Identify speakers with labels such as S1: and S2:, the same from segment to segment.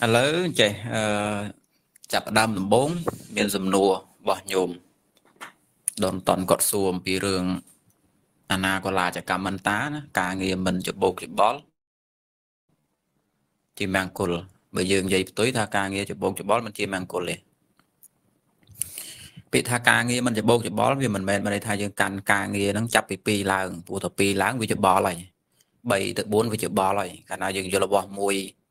S1: ឥឡូវចេះចាប់ផ្ដើមដំបូងមានសំណួររបស់ញោមដនតនគាត់សួរអំពីរឿងអនាគលាចកម្មន្តាណាការងារមិនច្បោកច្បល់ជាមង្គលបើយើងនិយាយផ្ទុយថាការងារច្បោកច្បល់មិនជាមង្គលទេពាក្យថាការងារមិនច្បោកច្បល់វាមិនមែនមានន័យថាយើងកាន់ការងារហ្នឹងចាប់ពី2ឡើងព្រោះតែ2ឡើងវាច្បល់ហើយ3ទៅ4វាច្បល់ហើយកាលណាយើងយករបស់1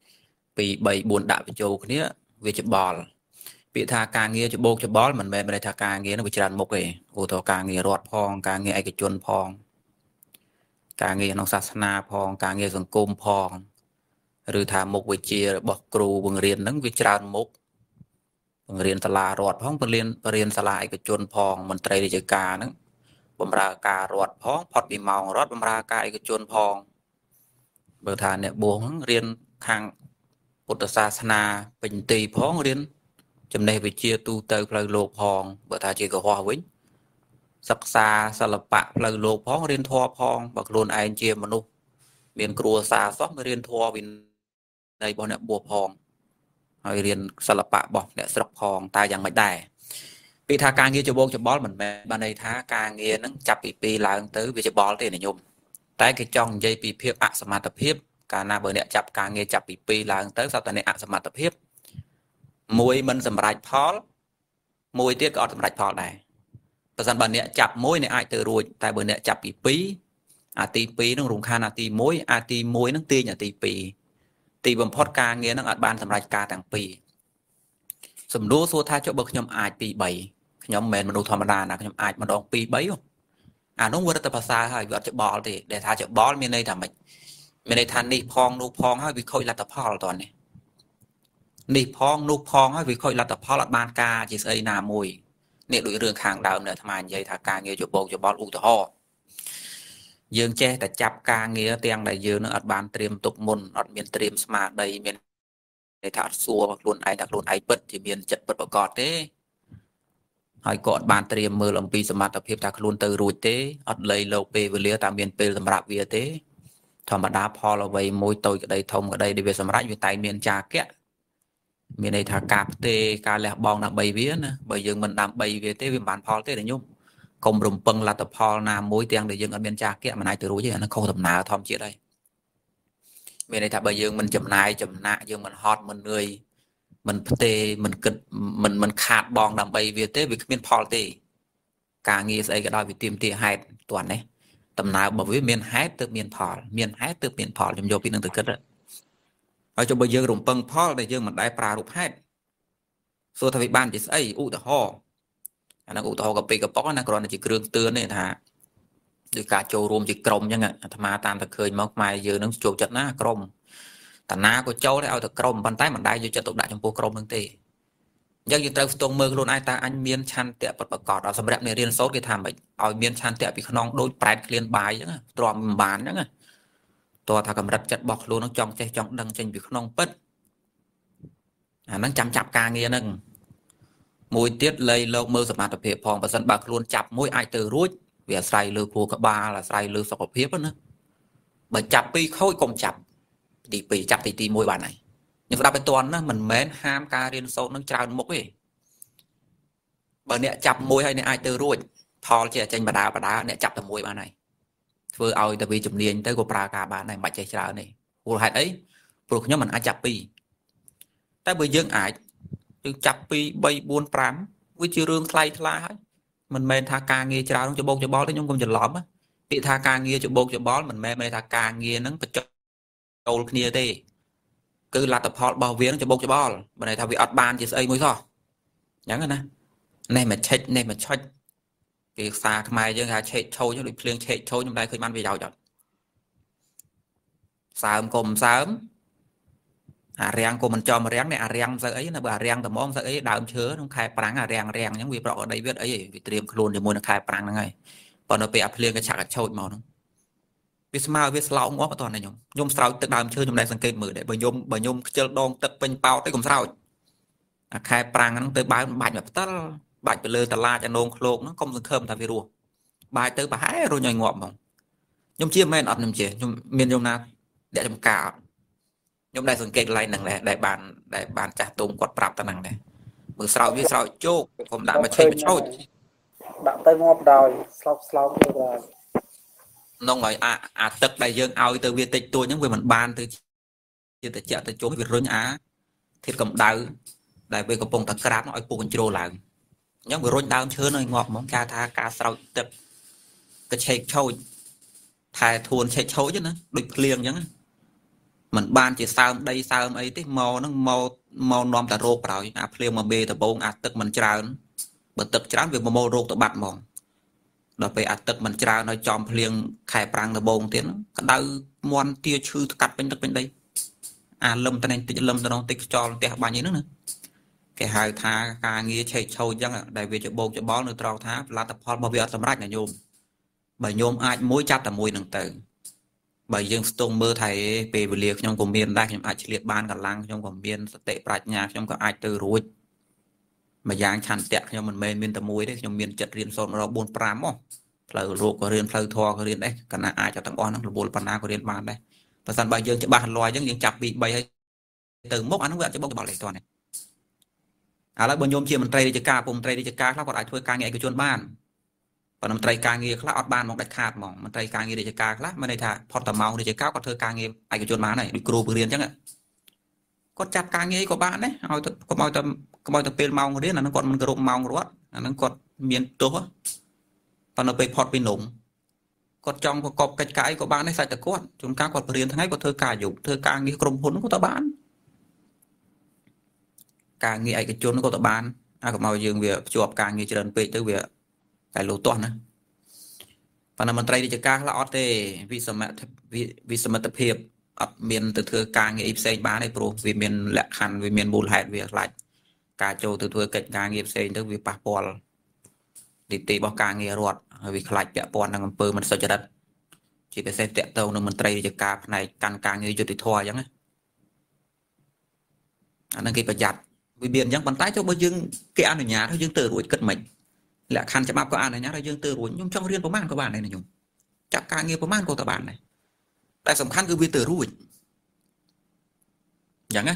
S1: 2 3 4ដាក់បញ្ចូលគ្នាវាច្បល់ពាក្យថាការងារច្បោកច្បល់មិនមែនមានន័យថាការងារនោះវាច្រើនមុខទេឧទាហរណ៍ការងាររដ្ឋផងការងារឯកជនផងការងារក្នុងសាសនាផងការងារសង្គមផងឬថាមុខវិជ្ជារបស់គ្រូបង្រៀនហ្នឹងវាច្រើនមុខបង្រៀនសាលារដ្ឋផងបង្រៀនសាលាឯកជនផងមន្ត្រីរាជការហ្នឹងបម្រើការរដ្ឋផងផុតពីម៉ោងរដ្ឋបម្រើការឯកជនផងបើថាអ្នកបួសហ្នឹងរៀនខាងពុទ្ធសាសនាពេញទីផងរៀនចំណេះវិជ្ជាទូទៅផ្លូវលោកផងបើថាជាកុហកវិញសិក្សាសិល្បៈផ្លូវលោកផងរៀនធម៌ផងបើខ្លួនឯងជាមនុស្សមានគ្រួសារសោះមករៀនធម៌វិន័យរបស់អ្នកបួសផងហើយរៀនសិល្បៈរបស់អ្នកស្រុកផងតើយ៉ាងម៉េចដែរពីថាការងារច្បោកច្បល់មិនមែនបានន័យថាការងារហ្នឹងចាប់ពី2ឡើងទៅវាច្បល់ទេណាញោមតែគេចង់និយាយពីភាពអសមត្ថភាពកាលណាបើអ្នកចាប់ការងារចាប់ពី2ឡើងទៅសត្វតែអ្នកអសមត្ថភាពមួយមិនសម្រេចផលមួយទៀតក៏អត់សម្រេចផលដែរបើសិនបើអ្នកចាប់មួយអ្នកអាចទៅរួចតែបើអ្នកចាប់ពី2អាទី2នឹងរំខានអាទី1អាទី1នឹងទាញអាទី2ទីបំផុតការងារនឹងអត់បានសម្រេចការទាំងពីរសំណួរសួរថាចុះបើខ្ញុំអាច2 3ខ្ញុំមិនមែនមនុស្សធម្មតាណាខ្ញុំអាចម្ដង2 3អានោះវារត់ទៅភាសាហើយវាអត់ច្បល់ទេដែលថាច្បល់មានន័យថាម៉េចមានន័យថានេះផងនោះផងហើយវាខូចលទ្ធផលតើនេះផងនោះផងហើយវាខូចលទ្ធផលអត់បានការជាស្អីណាមួយនេះដូចរឿងខាងដើមនៅអាត្មានិយាយថាការងារច្បោកច្បល់ឧទាហរណ៍យើងចេះតែចាប់ការងារទាំងដែលយើងនឹងអត់បានត្រៀមទុកមុនអត់មានត្រៀមស្មារតីមានន័យថាអត់សួរខ្លួនឯងថាខ្លួនឯងពិតជាមានចិត្តពិតប្រាកដទេហើយក៏អត់បានត្រៀមមើលអំពីសមត្ថភាពថាខ្លួនទៅរួចទេអត់លៃលោកពេលវេលាតែមានពេលសម្រាប់វាទេធម្មតាផលអ្វីមួយតូចក្តីធំក្តីដែលវាសម្រេចវាតែមានចាគៈមានន័យថាការផ្ទេរការលះបង់ដើម្បីវាណាបើយើងមិនដើម្បីវាទេវាមិនបានផលទេញោមកុំរំពឹងលទ្ធផលណាមួយទាំងដែលយើងអត់មានចាគៈមិនអាចទៅរួចទេអានោះខុសដំណើរធម្មជាតិហើយមានន័យថាបើយើងមិនចំណាយចំណាក់យើងមិនហត់មិននឿយមិនផ្ទេរមិនគិតមិនខាតបងដើម្បីវាទេវាគ្មានផលទេការងារស្អីក៏ដោយវាទាមទារហេតុតើនេះដំណើររបស់វាមានហេតុទើបមានផលមានហេតុទើបមានផលខ្ញុំយកពីនឹងទៅគិតហើយចុះបើយើងរំពឹងផលដែលយើងមិនដែលប្រារព្ធហេតុសួរថាវាបានជាស្អីឧទាហរណ៍អានោះឧទាហរណ៍កាពីកប៉ុកណាគ្រាន់តែជាគ្រឿងទឿនទេថាដោយការចូលរួមជាក្រុមអញ្ចឹងអាត្មាតាមតែឃើញមកខ្មែរយើងនឹងចូលចិត្តណាក្រុមតាណាក៏ចូលដែរឲ្យតែក្រុមប៉ុន្តែមិនដែលយកចិត្តទុកដាក់ចំពោះក្រុមនឹងទេអញ្ចឹងយើងត្រូវស្ទង់មើលខ្លួនឯងតើអញមានឆន្ទៈពិតប្រាកដដល់សម្រាប់អ្នករៀនសូត្រគេថាម៉េចឲ្យមានឆន្ទៈពីក្នុងដូចប្រែតក្លៀនបាយអញ្ចឹងទ្រាំមិនបានអញ្ចឹងតើថាកម្រិតចិត្តរបស់ខ្លួននឹងចង់ចេះចង់ដឹងចេញពីក្នុងពិតអាហ្នឹងចាំចាប់ការងារហ្នឹងមួយទៀតលៃលោកមើលសមត្ថភាពផងបើសិនបើខ្លួនចាប់មួយអាចទៅរួចវាអាស្រ័យលើគ្រូក្បាលអាស្រ័យលើសុខភាពណាបើចាប់ពីរខូចកុំចាប់ទី2ចាប់ទី1បានហើយខ្ញុំស្ដាប់ឲ្យតន់ណាមិនមែនហាមការរៀនសូត្រនឹងច្រើនមុខទេបើអ្នកចាប់មួយហើយអ្នកអាចទៅរួចផលជាចេញបដាអ្នកចាប់តែមួយបានហើយធ្វើឲ្យតែវាជំនាញទៅក៏ប្រើការបានដែរមិនបាច់ចេះច្រើនទេព្រោះហេតុអីព្រោះខ្ញុំមិនអាចចាប់ពីរតែបើយើងអាចយើងចាប់2 3 4 5វាជារឿងថ្លៃថ្លាហើយមិនមែនថាការងារច្រើនច្បោកច្បល់ទេខ្ញុំកុំច្រឡំពាក្យថាការងារច្បោកច្បល់មិនមែនមានថាការងារហ្នឹងបញ្ចុះចូលគ្នាទេគឺលទ្ធផលរបស់វានឹងច្បោកច្បល់មិនន័យថាវាអត់បានជាស្អីមួយសោះអញ្ចឹងណានេះមកឆិចនេះមកឆុចគេភាសាខ្មែរយើងថាឆេកឆោចដូចភ្លៀងឆេកឆោចខ្ញុំដែរឃើញបានប្រយោជន៍អត់សើមកុំសើមអារាំងក៏មិនចំរាំងនេះអារាំងមិនសូវអីណាបើអារាំងត្មងមិនសូវអីដើមឈើក្នុងខែប្រាំងអារាំងអញ្ចឹងវាប្រកដីវាអីវាត្រៀមខ្លួនជាមួយនឹងខែប្រាំងហ្នឹងហើយប៉ុន្តែពេលអាភ្លៀងក៏ឆាក់កឆោចមកហ្នឹងវាស្មើវាស្លោកងាប់អត់តើខ្ញុំស្រោចទឹកដើមឈើខ្ញុំដែរសង្កេតមើលដែរបើខ្ញុំខ្ជិលដងទឹកពេញប៉ោតទៅកុំស្រោចអាខែប្រាំងហ្នឹងទៅបើបាច់មកផ្តិលបាច់ទៅលើតឡាចអានងឃ្លោកហ្នឹងកុំសង្ឃឹមថាវារស់បាច់ទៅប្រហែលរុញឲ្យងាប់ហ្មងខ្ញុំជាមែនអត់ខ្ញុំជាខ្ញុំមានយមណាអ្នកចំការអត់ខ្ញុំដែរសង្កេតកន្លែងហ្នឹងដែលបានចាស់ទុំគាត់ប្រាប់តែហ្នឹងដែរមើលស្រោចវាស្រោចជោគកុំដាក់មកឆេកមកឆូច
S2: ដាក់ទៅងាប់ដោយស្លោកទៅបាទ
S1: នងឲ្យអាទឹកដែលយើងឲ្យទៅវាតិចតួចហ្នឹងវាមិនបានទៅជាតិចទៅជុំវារុញធាតុកម្ដៅដែលវាកំពុងតែក្រាបឲ្យពុះកញ្ជ្រោលឡើងអញ្ចឹងវារុញដើមឈើឲ្យងាប់ហ្មងគេថាការស្រោចទឹកកឆេកឆូចថែធួនឆេកឆូចណាដូចភ្លៀងអញ្ចឹងมันបានជាសើមដីសើមអីទេមកហ្នឹងមកនាំតែរោគប្រោយអាភ្លៀងមកមេដបងអាទឹកមិនច្រើនបើទឹកច្រើនវាមករោគទៅបាត់ហ្មងដល់ពេលអាទឹកមិនច្រើនហើយចំភ្លៀងខែប្រាំងដបងទៀតក្តៅមន់ទាឈឺកាត់ពេញទឹកពេញដីអាលឹមតនេះតិចលឹមតនោះតិចខ្យល់ផ្ទះបាញ់អីហ្នឹងណាគេហៅថាការងារឆេកឆូចអញ្ចឹងដែលវាច្បោកច្បល់នៅត្រង់ថាផលិតផលរបស់វាអត់សម្រេចណាញោមបើញោមអាចមួយចាប់តែមួយនឹងទៅបើយើងស្ទង់មើលថៃពេលវេលាខ្ញុំក៏មានដែរខ្ញុំអាចឆ្លៀតបានកម្លាំងខ្ញុំក៏មានសតិប្រាជ្ញាខ្ញុំក៏អាចទៅរួចម្យ៉ាងឆន្ទៈខ្ញុំមិនមែនមានតែមួយទេខ្ញុំមានចិត្តរៀនសូត្រ1 4 5មកផ្លូវលោកក៏រៀនផ្លូវធម៌ក៏រៀនដែរកណ្ណាអាចទាំងអស់ហ្នឹងរវល់បណ្ណាក៏រៀនបានដែរបើសិនបើយើងច្បាស់លាស់អញ្ចឹងយើងចាប់ពី3ហើយទៅមុខអានោះវាអត់ច្បងច្បល់ទេតោះនេះឥឡូវបើញោមជាមន្ត្រីរាជការពុំមន្ត្រីរាជការខ្លះគាត់អាចធ្វើការងារឯកជនបានប៉ុន្តែមន្ត្រីការងារខ្លះអត់បានមកដាច់ខាតហ្មងមន្ត្រីការងាររាជការខ្លះមានន័យថាផុតតម៉ោងរាជការគាត់ធ្វើការងារឯកជនបានហើយដូចគ្រូពរៀនអញ្ចឹងគាត់ចាប់ការងារក៏បានដែរឲ្យទៅកុំឲ្យទៅពេលម៉ោងរៀនអានឹងគាត់មិនគោរពម៉ោងរដ្ឋអានឹងគាត់មានទោសប៉ុន្តែពេលផុតពីនំគាត់ចង់ប្រកបកិច្ចការអីក៏បានដែរសាច់តែគាត់ជួនកាលគាត់បរៀនថ្ងៃគាត់ធ្វើការយប់ធ្វើការងារក្រុមហ៊ុនក៏ទៅបានការងារឯកជនក៏ទៅបានកុំឲ្យយើងវាភ្ជាប់ការងារច្រើនពេកទៅវាតែលោទាស់ណាប៉ុន្តែមន្ត្រីរាជការខ្លះអត់ទេវិសមត្ថភាពអត់មានទៅធ្វើការងារផ្សេងបានទេព្រោះវាមានលក្ខខណ្ឌវាមានមូលហេតុវាខ្លាចការចូលទៅធ្វើកិច្ចការងារផ្សេងទៅវាប៉ះពាល់នីតិរបស់ការងាររដ្ឋហើយវាខ្លាចពាក់ព័ន្ធនឹងអំពើមិនសុចរិតជាពិសេសតាក់ទងនឹងមន្ត្រីរាជការផ្នែកកាន់ការងារយុតិធម៌អញ្ចឹងណាអានឹងគេប្រយ័ត្នវាមានអញ្ចឹងប៉ុន្តែចុះបើយើងគេអនុញ្ញាតឲ្យយើងទៅរួចគិតមិនលក្ខខណ្ឌច្បាប់ក៏អនុញ្ញាតឲ្យយើងទៅរួចខ្ញុំចង់រៀនប្រមាណក៏បានដែរខ្ញុំចាប់ការងារប្រមាណក៏ទៅបានដែរតែសំខាន់គឺវាទៅរួចអញ្ចឹងណា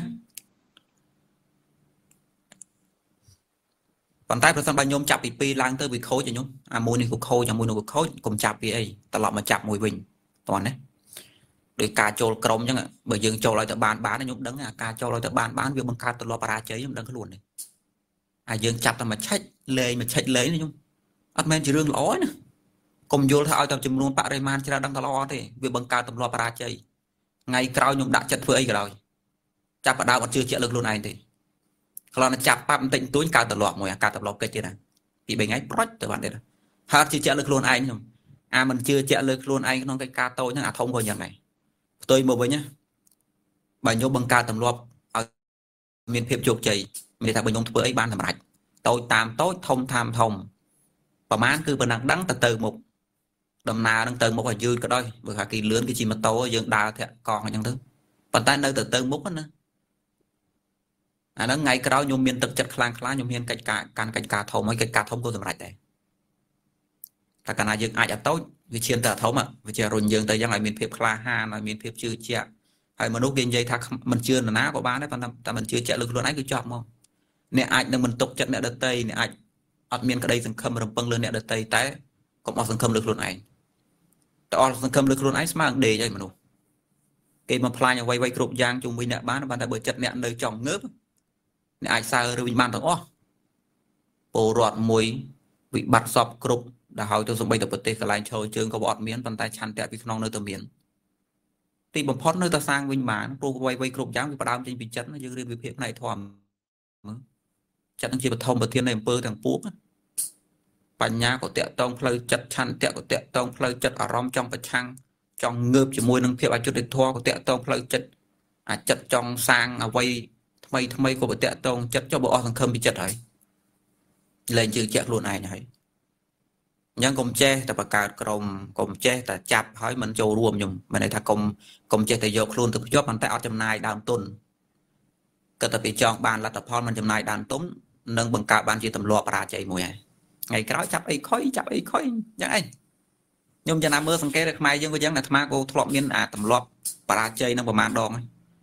S1: ប៉ុន្តែប្រសិនបើខ្ញុំចាប់ពី2ឡើងទៅវាខូចខ្ញុំអាមួយនេះក៏ខូចអាមួយនោះក៏ខូចកុំចាប់ពីអីត្រឡប់មកចាប់មួយវិញតោះណាដោយការចូលក្រុមអញ្ចឹងបើយើងចូលឲ្យទៅបានខ្ញុំដឹងអាការចូលឲ្យទៅបានវាបង្កើតទម្លាប់បរាជ័យខ្ញុំដឹងខ្លួនទេអាយើងចាប់តែមកឆិចលេងខ្ញុំអត់មែនជារឿងល្អណាកុំយល់ថាឲ្យតែចំនួនបរិមាណច្រើនដឹងតែល្អទេវាបង្កើតទម្លាប់បរាជ័យថ្ងៃក្រោយខ្ញុំដាក់ចិត្តធ្វើអីក៏ដោយចាប់ផ្ដើមអត់ជឿជាក់លើខ្លួនឯងទេគ្រាន់តែចាប់ប៉ាប់បន្តិចបន្តួចកើតទម្លាប់មួយអាការទម្លាប់កិច្ចទៀតណាពី3ថ្ងៃប្រុចទៅបានទៀតហើយជឿជាក់លើខ្លួនឯងខ្ញុំអាមិនជឿជាក់លើខ្លួនឯងក្នុងកិច្ចការតូចហ្នឹងអាធំក៏យ៉ាងដែរផ្ទុយមកវិញណាបើខ្ញុំបង្កើតទម្លាប់ឲ្យមានភាពជោគជ័យមានន័យថាបើខ្ញុំធ្វើអីបានសម្រេចតូចតាមតូចធំតាមធំប្រហែលគឺប៉ុណ្ណឹងដឹងទៅមុខដំណើរនឹងទៅមុខឲ្យយឺតក៏ដោយបើថាគេលឿនគេជិះម៉ូតូយើងដើរធាក់កង់អញ្ចឹងទៅប៉ុន្តែនៅទៅមុខណាអាហ្នឹងថ្ងៃក្រោយខ្ញុំមានទឹកចិត្តខ្លាំងខ្ញុំមានកិច្ចការកាន់កិច្ចការធំហើយកិច្ចការធំក៏សម្រេចដែរតែកាលណាយើងអាចអត់តូចវាឈានទៅធំវាជារុញយើងទៅយ៉ាងឲ្យមានភាពក្លាហានឲ្យមានភាពជឿជាក់ហើយមនុស្សគេនិយាយថាមិនជឿនរណាក៏បានដែរប៉ុន្តែមិនជឿជាក់លើខ្លួនឯងគឺចប់មកអ្នកអាចនឹងមិនទុកចិត្តអ្នកដទៃអ្នកអាចអត់មានក្តីសង្ឃឹមរំពឹងលើអ្នកដទៃតែកុំអស់សង្ឃឹមលើខ្លួនឯងតែអស់សង្ឃឹមលើខ្លួនឯងស្មើនឹងដេកហើយមនុស្សគេមកផ្លាញអ្វីគ្រប់យ៉ាងជុំវិញអ្នកបានតែបើចិត្តអ្នកនៅចង់ងើបអ្នកអាចសើឬវិញបានទាំងអស់ពលរដ្ឋមួយវិបត្តិសពគ្រប់ដែលហើយទៅសំបីទៅប្រទេសកន្លែងឈរជើងក៏អត់មានប៉ុន្តែឆន្ទៈពីក្នុងនៅតែមានទីបំផុតនៅតែសាងវិញបានព្រោះអ្វីគ្រប់យ៉ាងវាផ្ដើមចេញពីចិត្តយើងរៀនវិភាគផ្នែកធម៌មើលចិត្តនឹងជាបឋមប្រធាននៃអំពើទាំងពួកបញ្ញាក៏តាក់ទងផ្លូវចិត្តឆន្ទៈក៏តាក់ទងផ្លូវចិត្តអារម្មណ៍ចង់ប្រឆាំងចង់ងើបជាមួយនឹងភាពអយុត្តិធម៌ក៏តាក់ទងផ្លូវចិត្តអាចិត្តចង់សាងអ្វីថ្មីក៏តាក់ទងចិត្តចុះបើអស់សង្ឃឹមពីចិត្តហើយលែងជឿជាក់ខ្លួនឯងហើយអញ្ចឹងកុំចេះតែបង្កើតក្រុមកុំចេះតែចាប់ហើយមិនចូលរួមខ្ញុំមានន័យថាកុំចេះតែយកខ្លួនទៅភ្ជាប់ប៉ុន្តែអត់ចំណាយដើមទុនគិតតែពីចង់បានលទ្ធផលមិនចំណាយដើមទុននឹងបង្កើតបានជាទម្លាប់បរាជ័យមួយហើយថ្ងៃក្រោយចាប់អីខុយអញ្ចឹងឯងខ្ញុំចំណាំមើលសង្កេតខ្មែរយើងក៏យ៉ាងអាត្មាក៏ធ្លាប់មានអាទម្លាប់បរាជ័យនឹងប្រមាណដងហើយ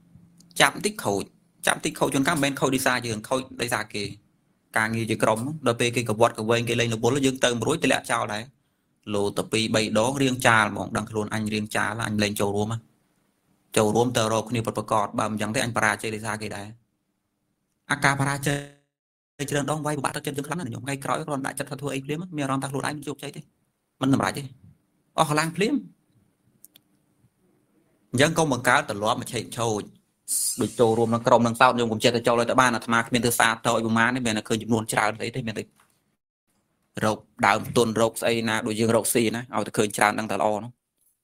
S1: chạm tích khâu chọn các bên khâu đi xa dương khâu đi xa kì càng như chỉ crom đôi pe cái vọt cái vây cái lên nó bốn nó dương tơ một rối tới lẹ chào đấy lô tập pi bảy đó riêng trà mong đăng luôn anh riêng trà là anh lên châu rùm tờ rồi khi bật cọt bầm chẳng thấy anh para chơi đi xa kì đấy aka para chơi chơi đong vay của bạn ta chân lắm là nhung ngay cõi còn đại chất thua ấy phím mẹ ron ta luôn anh chụp chơi thế mình làm lại chứ họ lang phím dân công bằng cá từ lo mà chạy trâu được trâu rùm nó crom nó sao nhưng cũng chơi từ trâu lên tới ban là tham gia bên từ xa thôi bùm má nên bên là khơi luôn trào thấy thế bên từ rộc đào tuần rộc xây na đôi dương rộc xì nè ao từ khơi trào đang tờ lo nó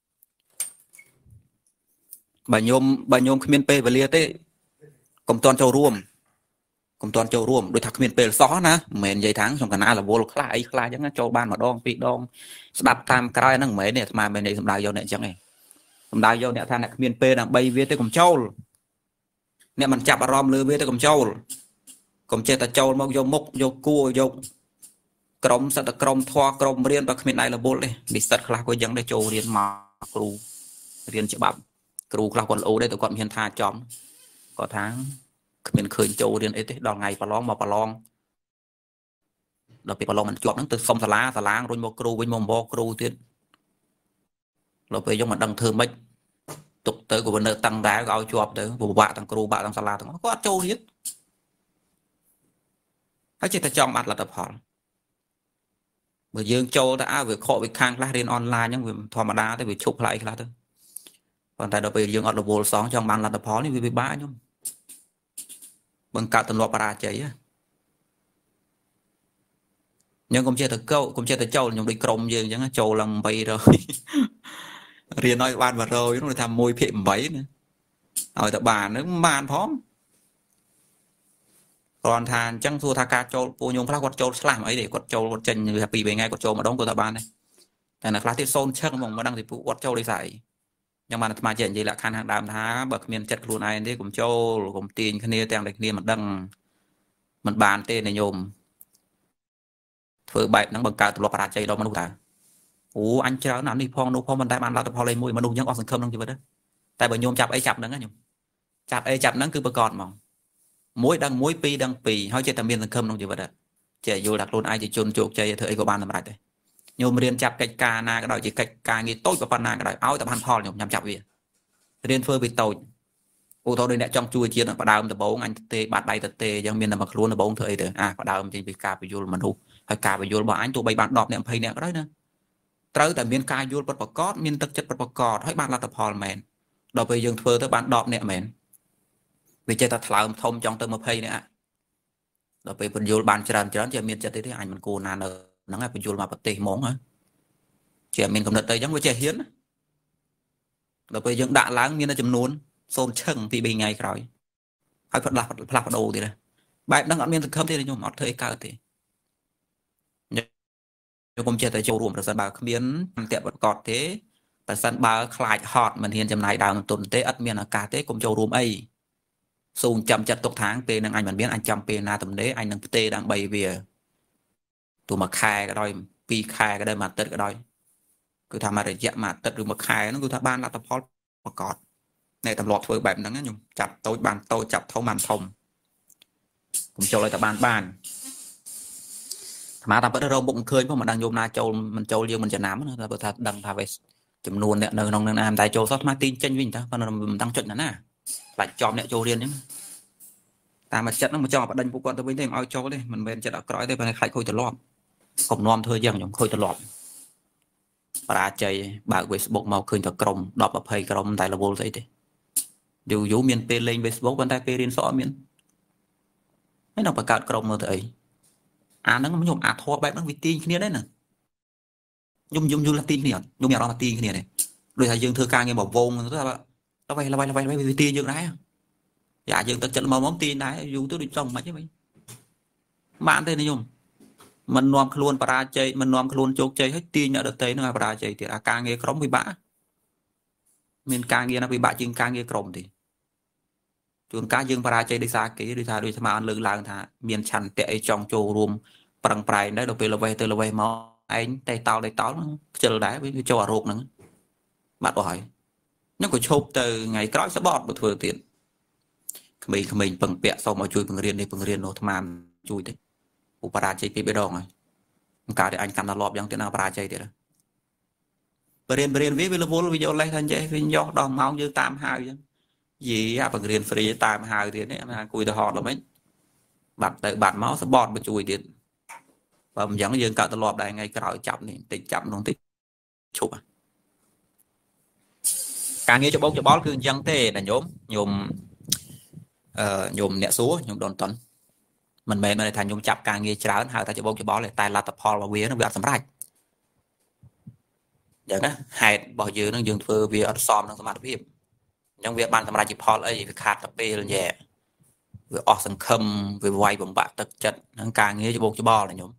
S1: bà nhôm miền pe và lia thế công toàn châu rùm đôi thằng miền pe xó na mền dây tháng trong cả na là vô khai chẳng nó châu ban mà đong bị đong đập tam cái năng mấy này mà bên này làm đào vô này chẳng này làm đào vô này than là miền pe đang bay về tới cùng châu nè mình chạm rom lừa về tới cùng châu cùng chơi ta châu mau vô mốc vô cua vô crom sát crom thoa crom riêng và miền này là bột đây bị sát khla của dân để châu riêng mà cru riêng chợ bắp cru khla còn ấu đây tụi con hiền tha chóm có tháng miền khơi châu riêng ấy thế đòn ngày bà long đợt bị bà long mình chọn nó từ sông xà lá rồi một cru với một bò cruទៀតrồi bây giờ mình đăng thơ mấy tục tới của vấn đề tăng đá gạo chuột tới của bạn tăng cru bạn tăng xà lá tăng có châu hết hãy chỉ ta chọn mặt là tập hỏi bởi dương châu đã về khổ về khang là đến online nhưng vì thò mà đá tới vì chụp lại là thôi còn tại đó bây giờ ở đầu bộ sóng trong bàn là tập hỏi vì bá nhung bằng cả tuần lọt para cháy nhưng cũng chơi từ châu nhưng đi crom dương chẳng châu làm bay rồi riêng nói ban và rồi nó tham môi phệm bấy nữa rồi tập bàn nó bàn phóm còn thàn chẳng thua tha ca châuปูnhung phát quạt châu làm ấy để quạt châu quạt chân như happy về ngay quạt châu mà đóng của tập bàn này tại là class son chắc mong mà đang thì phụ quạt châu đi xài nhưng mà mà chuyện gì là khăn hàng đàm thá bậc miền chất luôn này thế cũng châu cũng tiền cái này tiền này kia mà đăng mình bàn tên này nhôm thử bài nó bằng cả tụi lọp chạy đâu mà đâu ta anh chơi nào đi phong đâu phong mình tại bàn là tập phong lên mùi mà đủ những con sừng khơm không gì vậy đó tại bởi nhôm chạp ấy chạp nắng á nhung chạp ấy chạp nắng cứ bờ còn mỏng muối đăng pì hỏi chơi tầm miền sừng khơm không gì vậy đó chơi vô đặt luôn ai chỉ chôn chuột chơi thử của ban làm lại đây nhôm riêng chạp cách ca na cái đó chỉ cách ca nghe tối và pan na cái đó áo tập han thò nhung nhằm chạp gì riêng phơi bị tồi ô tô đây lại trong chui chia nó đào tập bóng anh tê bạt bay tập tê giang miền là mặc luôn là bóng thời từ đào trên bị ca bị vô mình hú hay ca bị vô bọn anh tụi bay bạn đọp nệm phay nè cái đấy nữa tới tại miền ca vô bật bật cót miền thực chất bật bật cọt hay bạn là tập hòn mền đọp về dương phơi tới bạn đọp nệm mền vì chơi ta thảo thông trong tới một phay nữa đọp về vô bạn tràn chơi miền chất thế anh mình cô nàn ở nó ngay vô mà bật tê món hả chơi miền cầm đất tây giống với chơi hiến đọp về dương đạn láng miền là chấm nón xôn chừng thì bị ngày rồi hay phật lạc đầu thì này bài đang ở miền thực không thì nhưng mà thời cao thìผมเจอแต่โจรวมแต่สันบาเมียนเตะบอลกอดเตะแต่สันบาคลายฮอตมันเห็นจำนายดาวตุนเตะอัดเมียนอากาศเตะผมโจรวมไอ้สูงจำจัดตกทางเตะนังอันมันเมียนอันจำเป็นนาตุนเตะอันนังเตะดังใบเวียตัวมาคายก็ได้ปีคายก็ได้มาเตะก็ได้คือทำอะไรเยอะมาเตะหรือมาคายนั่นคือถ้าบ้านเราตะพอประกอบในตำรวจเฟอร์แบบนั้นนะยุ่งจับโต๊ะบานโต๊ะจับเท้ามันทมผมโจเลยแต่บ้านmà ta bắt đầu bụng khơiเพราะมันดังโยมนาโจมันโจเรียงมันจะน้ำนะเราถ้าดังพาไปจำนวนเนี่ยเนินน้องนามได้โจซอสมาตีนเจนวิ่งtaเพราะมันตั้งจุดนั่นน่ะหลายจอมเนี่ยโจเรียนนี่ตามมาจัดน้องมาจอมดันพวกคนตัววิ่งได้เอาโจเลยมันเป็นจัดกร้อยได้ภายในใครคุยตลอดผมนอมเธอยังยังคุยตลอดปลาใจบากเวสบุกมาคืนจากกรมดอกประเพยกรมแต่ละโวลใช่ดิอยู่เมียนเปเลนเวสบุกวันใดเปเรียนซ้อเมียนไม่ต้องประกาศกรมมาเถอะnó nhung thua bạn nó vì tin kia đấy nè nhung là tin này nhung nhà đó là tin kia này rồi thầy dương thưa ca nghe bảo vôn nó vay vì tin dương đấy dạ dương tất chân mà món tin đấy dù tôi đi trồng mà chứ vậy bạn đây này nhung mình nom luôn para chơi mình nom luôn chốt chơi hết tin nhận được tới nó para chơi thì ca nghe cống bị bã mình ca nghe nó bị bã chừng ca nghe cồng thì chuồng cá dương para chơi đi xa kỹ đi xa mà ăn lưng làng thà miền chăn tệ trong châu rùm bằng prai đấy đầu tiên là về từ là về máu anh tay tao chờ đá với châu ruột nữa bạn hỏi nó có chụp từ ngày cõi sẽ bọt một thừa tiền ក្មេងពឹងពាក់សូមឲ្យជួយបង្រៀននេះបង្រៀននោះអាត្មាជួយទេឧបរាជ័យពីបេដងហើយកើតតែអញកាន់តែលប់យ៉ាងទៀតណាបរាជ័យទៀតបរៀនវារវល់វាយកលេសថាចេះវាយកដល់ម៉ោងយើងតាមហៅអញ្ចឹងយីអាបង្រៀនហ្វ្រីតាមហៅទៀតនេះអាគួយទៅហត់ដល់មិញបាត់ទៅបាត់មកសបត់មកជួយទៀតបើមិនអញ្ចឹងយើងកើតទៅលប់ដែរថ្ងៃក្រោយចាប់នេះបន្តិចចាប់នោះបន្តិចឈប់ការងារច្បោកច្បល់គឺអញ្ចឹងទេណាញោមអ្នកសួរញោមដនតន់មិនមែនថាញោមចាប់ការងារច្រើនហៅថាច្បោកច្បល់តែលទ្ធផលរបស់វានឹងវាអត់សម្រេចយ៉ាងណាហេតុរបស់យើងនឹងយើងធ្វើវាអត់សមនឹងសមត្ថភាពអញ្ចឹងវាបានសម្រេចជាផលអីវាខាតទៅពេលញ៉ែវាអស់សង្ឃឹមវាវាយបំបាក់ទឹកចិត្តនឹងការងារច្បោកច្បល់ណាញោម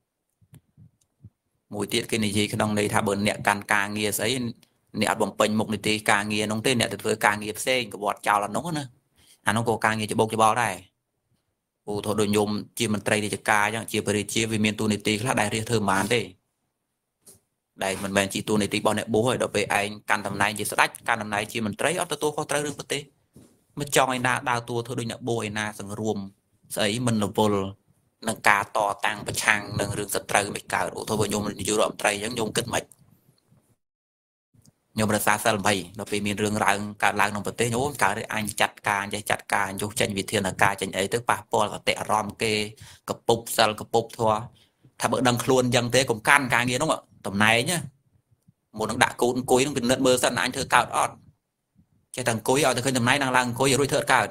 S1: មួយទៀតគេនិយាយក្នុងន័យថាបើអ្នកកាន់ការងារស្អីអ្នកអត់បំពេញមុខនីតិការងារនោះទេអ្នកទៅធ្វើការងារផ្សេងក៏វត្តចោលអានោះណាអានោះក៏ការងារច្បោកច្បល់ដែរពូធដូចញោមជាមន្ត្រីរាជការអញ្ចឹងជាបរិជាវាមានទូនីតិខ្លះដែលរៀបធ្វើមិនបានទេដែលមិនមែនជាទូនីតិរបស់អ្នកបួសហើយដល់ពេលឯងកាន់តំណែងជាស្ដេចកាន់តំណែងជាមន្ត្រីអត់ទទួលខុសត្រូវរឿងប្រទេសមិនចង់ឲ្យណាដើរតួធ្វើដូចអ្នកបួសឯណាសង្រួមស្អីមិនរវល់នឹងការតតាំងប្រឆាំងនឹងរឿងសត្រូវមិនកើតឧទាហរណ៍ញោមនាយករដ្ឋមន្ត្រីអញ្ចឹងញោមគិតមិនញោមរក្សាសិល8ដល់ពេលមានរឿងរ៉ាវកើតឡើងក្នុងប្រទេសញោមកើតអញចាត់ការចេះចាត់ការយុះចេញវិធានការចេញអីទៅប៉ះពាល់កតិអារម្មណ៍គេកពុបសិលកពុបធัวថាបើដឹងខ្លួនអញ្ចឹងទេកុំកាន់ការងារនោះតំណែងណាមុននឹងដាក់គូនអង្គុយនឹងពិនិត្យមើលសិនអញធ្វើកើតអត់ចេះតែអង្គុយឲ្យតែឃើញតំណែងឡើងអង្គុយរួចធ្វើកើត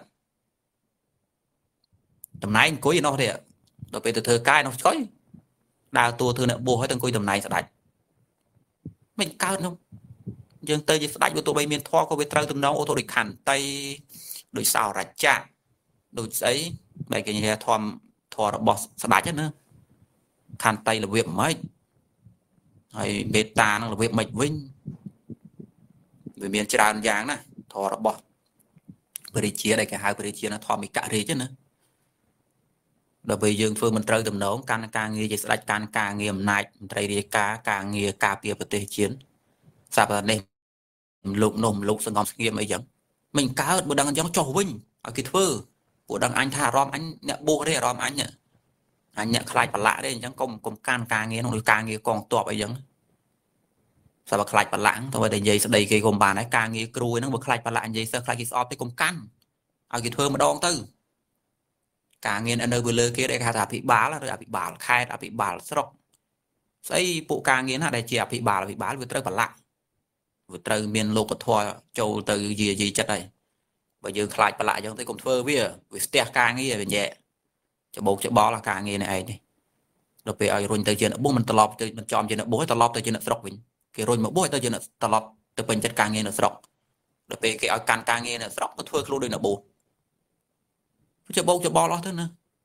S1: តំណែងអង្គុយឯនោះទេដល់ពេលទៅធ្វើការនោះស្គយដើរតួធ្វើអ្នកបួសឲ្យទៅអង្គុយតំណែងស្ដេចមិនកើតនោះយើងទៅជាស្ដេចវាទោះបីមានធម៌ក៏វាត្រូវទំនងអូទៅដូចខន្តីដូចសោរចៈដូចស្អីបែរគេនិយាយធម៌របស់ស្ដេចណាខន្តីរបៀបម៉េចហើយមេត្តានឹងរបៀបម៉េចវិញវាមានច្រើនយ៉ាងណាធម៌របស់បរិជាដែលគេហៅបរិជាណាធម្មិករាជណាដល់ពេលយើងធ្វើមិនត្រូវទំនងកាន់ការងារជាស្ដេចកាន់ការងារអំណាចមន្ត្រីរាជការងារការពារប្រទេសជាតិសាប់នេះលោកនោះលោកសង្ងំស្ងៀមអីចឹងមិនកើតបើដឹងអញ្ចឹងចុះវិញឲ្យគេធ្វើពួកដឹងអញថាអារម្មណ៍អញអ្នកបួសទេអារម្មណ៍អញអ្នកខ្លាចប្រឡាក់ទេអញ្ចឹងកុំកាន់ការងារនោះដូចការងារកងទ័ពអីចឹងសាប់ខ្លាចប្រឡាក់ទៅតែនិយាយស្ដីគេកុំបានហើយការងារគ្រូហ្នឹងបើខ្លាចប្រឡាក់និយាយសិស្សខ្លាចគេស្អប់ទេកុំកាន់ឲ្យគេធ្វើម្ដងទៅការងារនៅលើគេដែលគេហៅថាអភិបាលឬអភិបាលខេត្តអភិបាលស្រុកស្អីពួកការងារណាដែលជាអភិបាលវាត្រូវប្រឡាក់វាត្រូវមានលោកធម៌ចូលទៅយាយចិត្តហើយបើយើងខ្លាចប្រឡាក់អញ្ចឹងទៅកុំធ្វើវាស្ទះការងារវាញ៉ែច្បោកច្បល់ការងារនេះឯងនេះដល់ពេលឲ្យរុញទៅជាអ្នកបួសមិនត្រឡប់ទៅមិនចំជាអ្នកបួសត្រឡប់ទៅជាអ្នកស្រុកវិញគេរុញមកបួសទៅជាអ្នកត្រឡប់ទៅពេញចិត្តការងារនៅស្រុកដល់ពេលគេឲ្យកាន់ការងារនៅស្រុកទៅធ្វើខ្លួនដូចអ្នកបួសច្បោកច្បល់អស់ទៅណា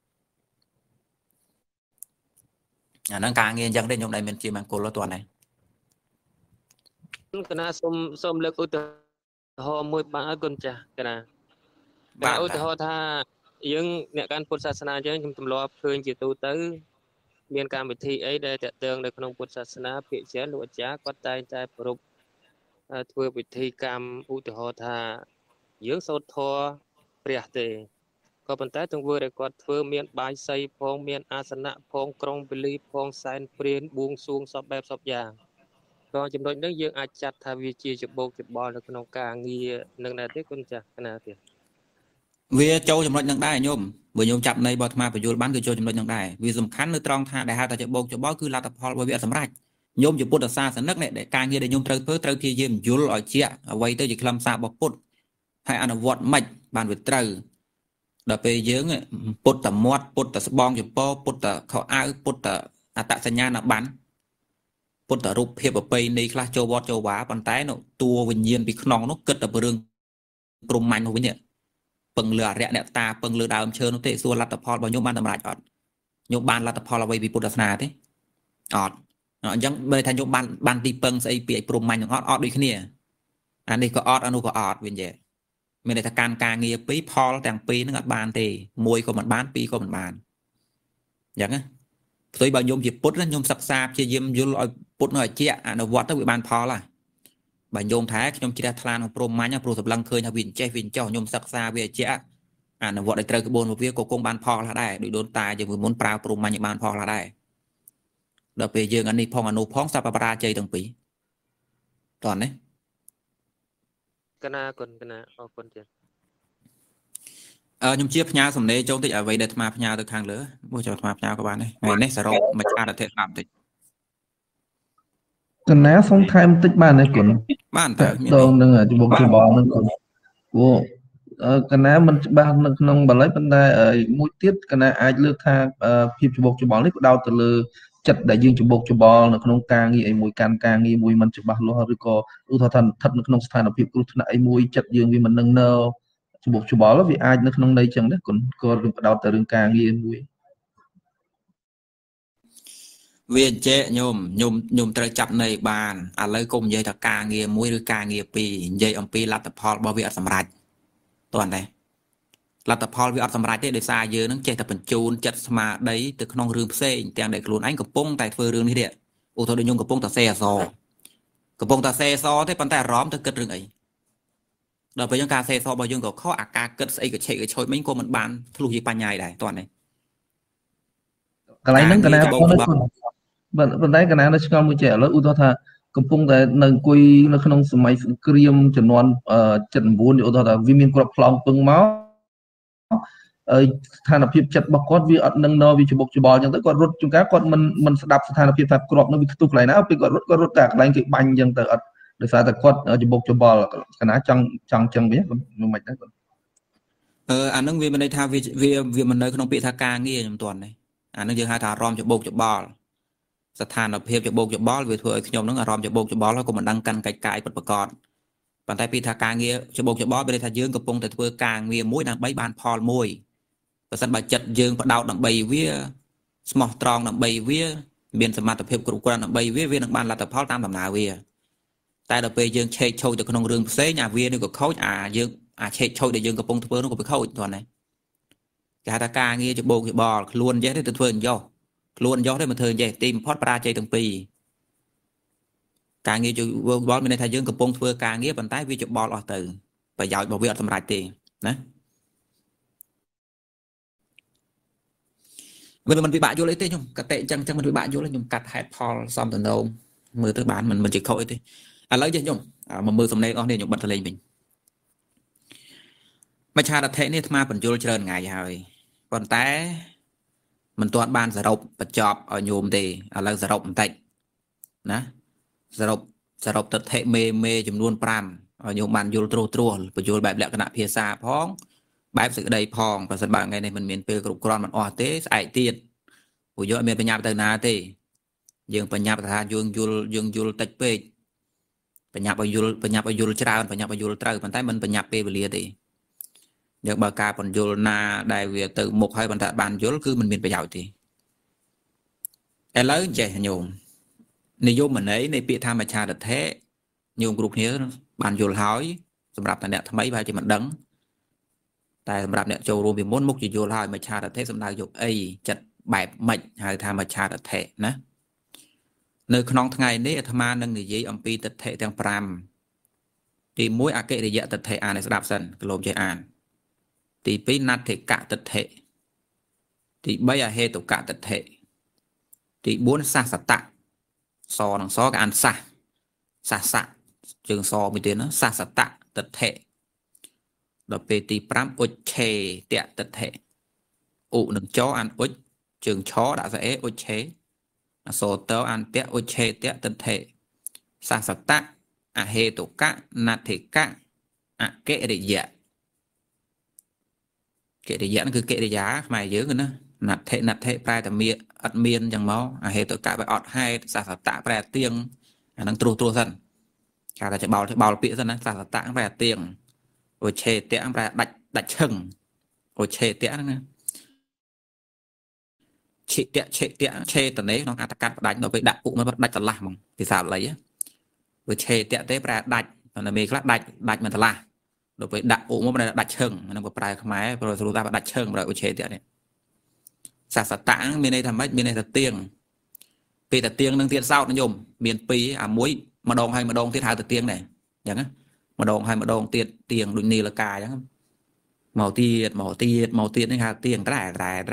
S1: អាហ្នឹងការងារអញ្ចឹងទេខ្ញុំដែលមានជាមង្គលទៅអានេះ
S3: គណៈសូមលើកឧទាហរណ៍មួយបានឲ្យគុណចាស់គណៈឧទាហរណ៍ថាយើងអ្នកកាន់ពុទ្ធសាសនាអញ្ចឹងខ្ញុំទម្លាប់ឃើញជាទូទៅមានកម្មវិធីអីដែលតាក់ទងនៅក្នុងពុទ្ធសាសនាភាគច្រើនលោកអាចារ្យគាត់តែងតែប្រពធ្វើពិធីកម្មឧទាហរណ៍ថាយើងសូត្រធម៌ព្រះទេក៏ប៉ុន្តែទង្វើដែលគាត់ធ្វើមានបាយសីផងមានអាសនៈផងក្រុងពលីផងសែនព្រានបួងសួងសពបែបសពយ៉ាងក៏ចំណុចនេះយើងអាចចាត់ថាវាជាច្បោកច្បល់នៅក្នុងការងារនឹងដែរទេគុណចាស់កណាទៀត
S1: វាចូលចំណុចនឹងដែរញោមបើញោមចាប់នៃបទអាត្មាបញ្យល់បានគឺចូលចំណុចនឹងដែរវាសំខាន់នៅត្រង់ថាដែលហៅថាច្បោកច្បល់គឺលទ្ធផលរបស់វាអត់សម្រេចញោមជាពុទ្ធសាសនិកនេះការងារដែលញោមត្រូវធ្វើត្រូវព្យាយាមយល់ឲ្យជាអ្វីទៅជាខ្លឹមសាររបស់ពុទ្ធហើយអនុវត្តមិនបានវាត្រូវដល់ពេលយើងពុទ្ធមាត់ពុទ្ធស្បងចពោពុទ្ធខោអាវពុទ្ធអត្តសញ្ញាណប័ណ្ណពុទ្ធរូបភាពប្រពៃណីខ្លះចូលវត្តចូលវាប៉ុន្តែនោះតួវិញ្ញាណពីក្នុងនោះគិតតែពីរឿងព្រំមាញ់នោះវិញពឹងលើអរិយអ្នកតាពឹងលើដើមឈើនោះទេសួរលទ្ធផលរបស់ញោមបានតម្រាច់អត់ញោមបានលទ្ធផលអ្វីពីពុទ្ធសាសនាទេអត់អញ្ចឹងបើថាញោមបានទីពឹងស្អីពីព្រំមាញ់នឹងអត់ដូចគ្នាអានេះក៏អត់អានោះក៏អត់វិញទេមានន័យថាការងារពីរផលទាំងពីរហ្នឹងអត់បានទេមួយក៏មិនបានពីរក៏មិនបានអញ្ចឹងណាផ្ទុយបើញោមជាពុទ្ធណាញោមសិក្សាព្យាយាមយល់ឲ្យពុទ្ធនៅឲ្យជាអនុវត្តទៅវាបានផលហ่ะបើញោមថាខ្ញុំជ្រះថ្លាក្នុងព្រំមាញ់ព្រោះសម្លឹងឃើញថាវាចេះវាចោះញោមសិក្សាវាជា nó vợ để trời cái bồn một việc cô công ban phò là đây đối đồn tài giờ vừa muốn prao prum mà những ban phò là đây đợt về giờ anh đi phong anh nộp phong sao bà chơi từng pí toàn đấy
S3: Kana con kana con tiền
S1: nhưng chiếc nhà sầm này trong tịch ở vậy để mà nhà từ hàng lửa mua cho mà nhà các bạn này ngày nay sẽ rộng mà cha là thể làm tịch
S4: cần ná xong thêm tích bàn này cũng
S1: bạn
S4: phải
S1: ta
S4: tôn nâng ở bộ cái bò nâng cũng của cần ná mình ban nâng nông bà lấy bên đây ở mũi tiết cần ná ai lướt tha phim chụp bộ chụp bò lấy đau từ lư chật đại dương chụp bộ chụp bò nó không càng nghi mũi càng nghi mũi mình chụp bò lo rồi có ưu thật thật nó không sanh ở phim cũng lại mũi chật dương vì mình nâng nơ chụp bò là vì ai nó không đây chẳng đấy còn có đau từ càng nghi mũi
S1: viên chế nhôm trời chập này bàn à lấy cùng dây thật ca nghe mũi rồi ca nghe pi dây ông pi là tập hall bảo vệ sầm rạch toàn này là tập hall vì sầm rạch để xa giờ nó chơi tập bẩn chun chật mà đấy từក្នុងរឿងផ្សេងទាំងដែលខ្លួនឯងកំពុងតែធ្វើរឿងនេះទេឧទាហរណ៍ដូចខ្ញុំកំពុងតែសេអសកំពុងតែសេអសទេប៉ុន្តែអារម្មណ៍ទៅគិតរឿងអីដល់ពេលយើងការសេអសរបស់យើងក៏ខុសអាការគិតស្អីក៏ឆេកក៏ឆូចមិញក៏មិនបានធ្លុះជាបញ្ញាដែរtoànនេះ
S4: កន្លែងហ្នឹងកណាប៉ុន្តែកណានៅឆ្កល់មួយចេះឥឡូវឧទាហរណ៍ថាកំពុងតែនៅអង្គុយនៅក្នុងសម័យសង្គ្រាមចំនួន79ឧទាហរណ៍ថាវាមានក្របផ្លោងពឹងមកស្ថានភាពចិត្តរបស់គាត់វាអត់នឹងនៅវាច្បុកច្បល់អញ្ចឹងទៅគាត់រត់ជួនកាលគាត់មិនស្ដាប់ស្ថានភាពថាក្របនោះវាខ្ទុះកន្លែងណាពេលគាត់រត់តែកន្លែងគេបាញ់អញ្ចឹងទៅអត់ដោយសារតែគាត់ច្បុកច្បល់កណាចង់អញ្ចឹងវិញមិនដែរ
S1: អានឹងវាមិនន័យថាវាមិននៅក្នុងពាក្យថាការងារខ្ញុំទាន់ទេអានឹងយើងហៅថាអារម្មណ៍ច្បុកច្បល់ស្ថានភាពច្បុកច្បល់វាធ្វើឲ្យខ្ញុំនឹងអារម្មណ៍ច្បុកច្បល់ហើយក៏មិនដឹងកាន់កាច់កាយពិតប្រាកដប៉ុន្តែពីថាការងារច្បុកច្បល់វាន័យថាយើងកំពុងតែធ្វើការងារមួយដើម្បីបានផលមួយបើសិនបើចិត្តយើងបដោតដើម្បីវាស្មោះត្រង់ដើម្បីវាមានសមត្ថភាពគ្រប់គ្រាន់ដើម្បីវានឹងបានលទ្ធផលតាមដំណើរវាតែដល់ពេលយើងឆេកឆូចទៅក្នុងរឿងផ្សេងអាវានេះក៏ខូចយើងឆេកឆូចដែលយើងកំពុងធ្វើនោះក៏វាខូចទាន់ដែរគេហៅថាការងារច្បុកច្បល់ខ្លួនចេះទៅធ្វើអញ្ចោះខ្លួនយកទេមកធ្វើចេះទីបំផុតប្រាជ័យទាំងពីរការងារជួយបល់មានន័យថាយើងកំពុងធ្វើការងារប៉ុន្តែវាច្បល់អស់ទៅប្រយោជន៍របស់វាអត់សម្រេចទេណាវាមិនពិបាកយល់អីទេខ្ញុំកតិអញ្ចឹងមិនពិបាកយល់ទេខ្ញុំកាត់ហេតុផលសំតំណងមើលទៅបានមិនជាខុសអីទេឥឡូវចេះខ្ញុំមកមើលសំឡេងអស់នេះខ្ញុំបិទសំឡេងវិញមច្ឆារដ្ឋិនេះអាត្មាបញ្យល់ច្រើនថ្ងៃហើយប៉ុន្តែមិនទាន់បានសរុបបញ្ចប់ឲ្យញោមទេឥឡូវសរុបបន្តិចណាសរុបទិដ្ឋិមេចំនួន5ឲ្យញោមបានយល់ត្រួសបញ្យល់បែបលក្ខណៈភាសាផងបែបសេចក្តីផងប្រសិនបើថ្ងៃនេះមិនមានពេលគ្រប់គ្រាន់មិនអស់ទេស្អែកទៀតព្រោះយកមានបញ្ញាទៅណាទេយើងបញ្ញាថាយើងយល់តិចពេកបញ្ញាឲ្យយល់ច្រើនបញ្ញាឲ្យយល់ត្រូវប៉ុន្តែមិនបញ្ញាពេលវេលាទេយើងបើការបញ្យល់ណាដែលវាទៅមុខហើយបន្តបានយល់គឺมันមានប្រយោជន៍ទេឥឡូវចេះញោមនិយមន័យនៃពាក្យថាមច្ឆារដ្ឋិញោមគ្រប់គ្នាបានយល់ហើយសម្រាប់តែអ្នកថ្មីប្រហែលជាមិនដឹងតែសម្រាប់អ្នកចូលរួមពីមុនមុខជាយល់ហើយមច្ឆារដ្ឋិសំដៅយកអីចិត្តបែបម៉េចហៅថាមច្ឆារដ្ឋិណានៅក្នុងថ្ងៃនេះអាត្មានឹងនិយាយអំពីទិដ្ឋិទាំង5ទី1អកិរិយទិដ្ឋិអានឲ្យស្ដាប់សិនក្លូមចេះអានទី2ណដ្ឋិកទិដ្ឋិទី3អហេតុកទិដ្ឋិទី4សាសតៈសនឹងសក៏អានសាសៈជើងសមួយទៀតណាសាសតៈទិដ្ឋិដល់ពេលទី5អុច្ឆេតៈទិដ្ឋិឧនឹងចអានអុច្ជើងឆដាក់ស្អេអុច្ឆេអសតោអានតៈអុច្ឆេតៈទិដ្ឋិសាសតៈអហេតុកណដ្ឋិកអកិរិយៈកិរិយាគឺកិរិយាខ្មែរយើងណាណដ្ឋិប្រែតែមានអត់មានចឹងមកអហេតុកៈវាអត់ហេតុសាសតៈប្រែទៀងអានឹងត្រួសសិនគេថាច្បល់ពាក្យសិនណាសាសតៈប្រែទៀងឧឆេតៈប្រែដាច់ឈឹងឧឆេតៈហ្នឹងណាឆេតៈឆេតនេក្នុងអត្តកៈបដាច់ដល់ពេលដាក់ពុកមកដាច់ឆ្លាស់ហ្មងភាសាបាលីឧឆេតៈទេប្រែដាច់តែមេខ្លះដាច់មិនឆ្លាស់ដល់ពេលដាក់ឧមកមិនដាច់ឈឹងហ្នឹងក៏ប្រែខ្មែរព្រោះស្រួលថាដាច់ឈឹងប្រែឧឆេតៈនេះសាសតៈមានន័យថាម៉េចមានន័យថាទៀងពេលតែទៀងនឹងទៀតសោតញោមមាន2អាមួយម្ដងហើយម្ដងទៀតហៅទៅទៀងដែរអញ្ចឹងណាម្ដងហើយម្ដងទៀតទៀងដូចនីលកាអញ្ចឹង màu tiệt này ha tiền trái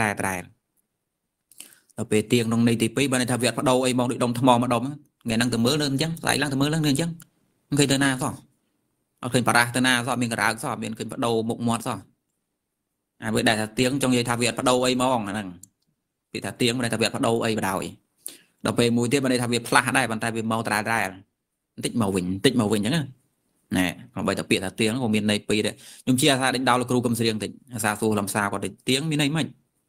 S1: ở về tiền trong này thì bây bên này thà Việt bắt đầu ấy mong được đồng thò mà đồng ngày năng từ mới lên chăng lại năng từ mới lên chăng khi từ nào sao ở khi para từ nào sao mình cả đã sao mình khi bắt đầu một mọt sao với đại tiếng trong dây thà Việt bắt đầu ấy mong là bị thà tiếng bên này thà Việt bắt đầu ấy bắt đầu đọc về mùi tiết bên đây thà Việt pha đây bàn tay về màu trái tích màu vĩnh chẳng nè còn bài tập biệt là tiếng của miền này pi đấy nhưng chia ra đánh đau là cầm riêng tỉnh xa xu làm sao có để tiếng miền này mạnh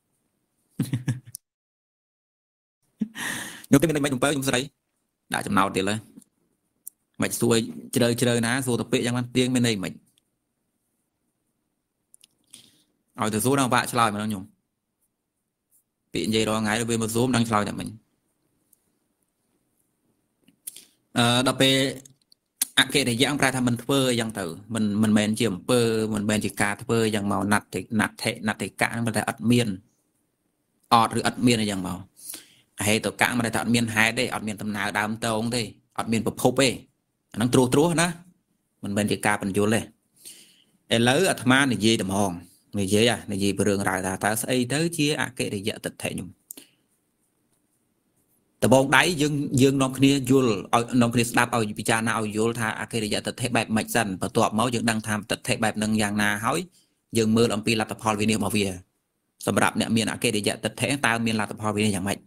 S1: nhưng cái miền này mạnh chúng tới chúng đấy đã chấm nào tiền lên mạch xuôi chơi ná dù tập biệt chẳng tiếng miền này mạnh ở từ số nào bạn chơi mà nó nhung bị gì đó ngay về một số đang chơi cho mình đọc về cái này dạng ra thà mình phơi dạng tử mình men chiếm phơi mình men chỉ cá phơi dạng màu nặt thì cá mình lại ắt miên ọt rồi ắt miên là dạng màu hay tổ cá mà lại ắt miên hai đây ắt miên tầm nào đam tông đây ắt miên bập hộp ấy nó trú đó mình men chỉ cá mình vô lên lấy ắt má này gì đầm hòn này gì này gì bờ đường rải là ta sẽ tới chia cái này dạng tịch thể nhungแต่บองได้ยังน้องคนนี้ยูลน้องคนนี้สลับเอาพิจารณาเอายูลท่าอาเกริยะตัดเทแบบไม่สั้นประตัวเมายังดังทำตัดเทแบบนึงอย่างนาเฮ้ยยังมือลำปีลัตพอลวินิมาเวียสำหรับเนี่ยมีอาเกริยะตัดเทตามีลัตพอลวินิอย่างไม่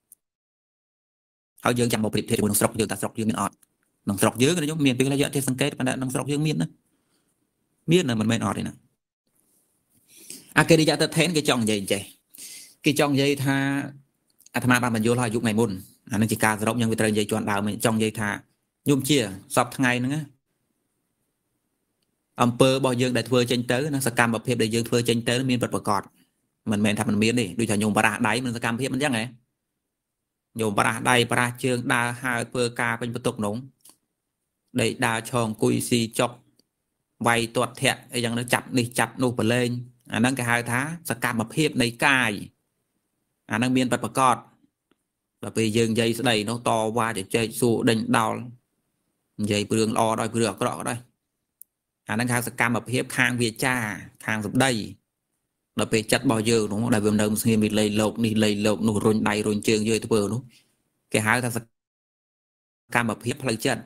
S1: เขายังจำบทเรียนน้องสระยังตัดสระยังมีอดน้องสระเยอะกันนะยกมีเป็นระยะที่สังเกตมันน้องสระยังมีนะมันไม่อดเลยนะอาเกริยะตัดเทcái chong dâyใจcái chong dâyท่าอาตมาบางบรรยุลอยยุคใหม่มุนนั่นจิการสรบยังวิตรยัยจวนดาวมันจ้องยัยท่ายุ่มเชี่ยสอบทั้งไงนึงอำเภอบ่อยังได้ทัวร์เจนเตอร์นะสกรรมประเภทได้ยังทัวร์เจนเตอร์มีประกอบมันแมนทำมันมีนี่ดูจากโยมปราได้มันสกรรมเพียบมันยังไงโยมปราได้ปราเชิงดาหาเพื่อกาเป็นประตูหนงได้ดาชองกุยซีจบไวตัวแทะไอ้ยังนั้นจับนี่จับนูไปเลยอันนั้นก็หายท้าสกรรมประเภทในกายอันนั้นมีประกอบlà vì dừng dây đầy nó to qua để chơi xù đánh đau dây bường o đôi bường có đây năng khang sẽ cam hợp hiệp khang việt cha khang dập đây là về chặt bao giờ đúng không đại vương đồng xem bị lầy lộc nụ rôn đầy rôn trường dưới bờ đúng cái hai ta sẽ cam hợp hiệp lấy chân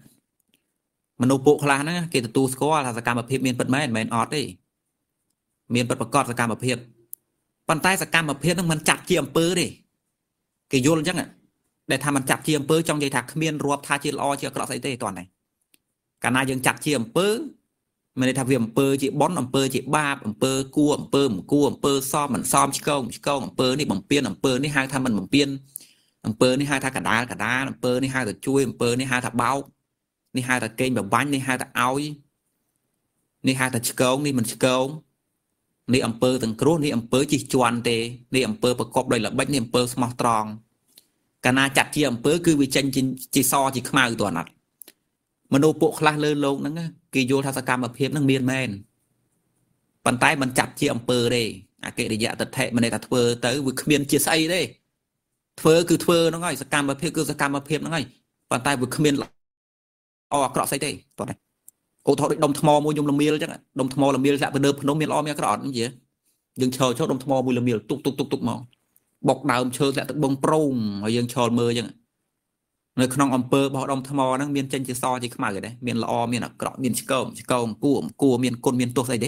S1: mà nụ bộ là nó cái tu score là sẽ cam hợp hiệp miền bật máy miền ọt đi miền bật bật sẽ cam hợp hiệp bàn tay sẽ cam hợp hiệp nó mình chặt chiêm pơ đi cái vô chắc ạ đểทำมันจับเชียมเปื้อtrong dây thạc miênรวบท่าชีลอเชียกระใส่เตะตอนไหนการนายยังจับเชียมเปื้อไม่ได้ทำเวียมเปื้อจีบอนอำเปื้อจีบ้าอำเปื้อกู้อำเปื้ออำเปื้อซ้อมมันซ้อมชิโก้อำเปื้อนี่บ่มเปียนอำเปื้อนี่haiทำมันบ่มเปียนอำเปื้อนี่haiท่ากระดาอำเปื้อนี่haiตัวช่วยอำเปื้อนี่haiท่าเบานี่haiท่าเก่งแบบบ้านนี่haiท่าเอานี่haiท่าชิโก้นี่มันชิโก้นี่อำเปื้อตั้งครูนี่อำเปื้อจีจวนเตนี่อำเปื้อประกอบโดยหลักบัตรนี่อำเปื้อสมอตรองการนาจัดเชียมเปื้อคือวิจัยจีซอจีขมาอยู่ตัวนั้นมโนปุคลาเลื่อนลงนั่นก็กิโยธาสกรรมแบบเพียบนั่งเมียนแมนปันใต้มันจัดเชียมเปื้อเลยอาเกดิยะตัดแทะมันในตัดเปื้อเต๋อวิเมียนเชียไซเลยเปื้อคือเปื้อนั่งไงสกรรมแบบเพียบคือสกรรมแบบเพียบนั่งไงปันใต้วิเมียนออกกระใส่เต๋ตัวไหนโอ้ทอดดมทมอมวยยมลำเมียแล้วจังดมทมอลำเมียจะไปเดินพนมเมียล้อเมียกระอดนั่นเยอะยังเชยชอบดมทมอมวยลำเมียตุกมองบกดาวเชิญแหละตะบงโปร่งยังชอมือยังในขนมอำเภอบอกดมทมอนั่งเมียนเจนจีซอจีขมาเลยได้เมียนละอเมียนกระเมียนชิโก้กู้เมียนกลเมียนตัวใส่เด็ก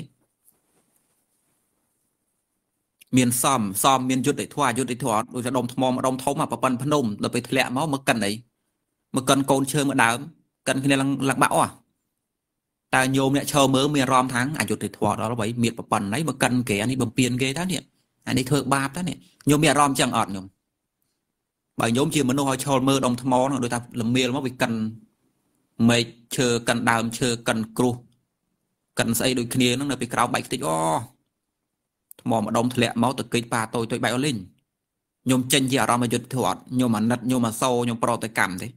S1: เมียนซ้อมเมียนยุดได้ทั่วโดยจะดมทมอมาดมทมาประปันพนมเราไปทะเลมาเมื่อกันไหนเมื่อกันโกนเชิญมาดาวกันคือในหลังเบาอ่ะแต่โยมเนี่ยเชิญมือเมียรอมทั้งอายุได้ทั่วเราไปเมียนประปันไหนเมื่อกันเก๋อันนี้บ่มเปลี่ยนเก๋ท่านเนี่ยอันนี้เถิกบาปท่านเนี่ยโยมเมียรอมจังอดโยมบางโยมเชื่อมันโน้อยชอมือดมทมอโดยทำลำเมียแล้วมาไปกันไม่เชื่อกันดาวเชื่อกันครูกันใส่โดยเคลียร์นั่นเลยไปกล่าวใบติอ้อทมอมาดมทะเลเมาตะกี้ปลาตัวใบอลินโยมเจนยี่รอมมาหยุดถอดโยมมันนัดโยมมาโซโยมโปรตกรรมที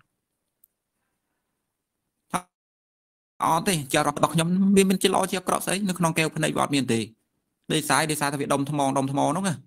S1: อ๋อทีจะรับดอกโยมมีมันจะรอเชื่อกรอบใส่นึกน้องแก้วพนัยบอดเมียนตีได้สายทวีดมทมน้องไง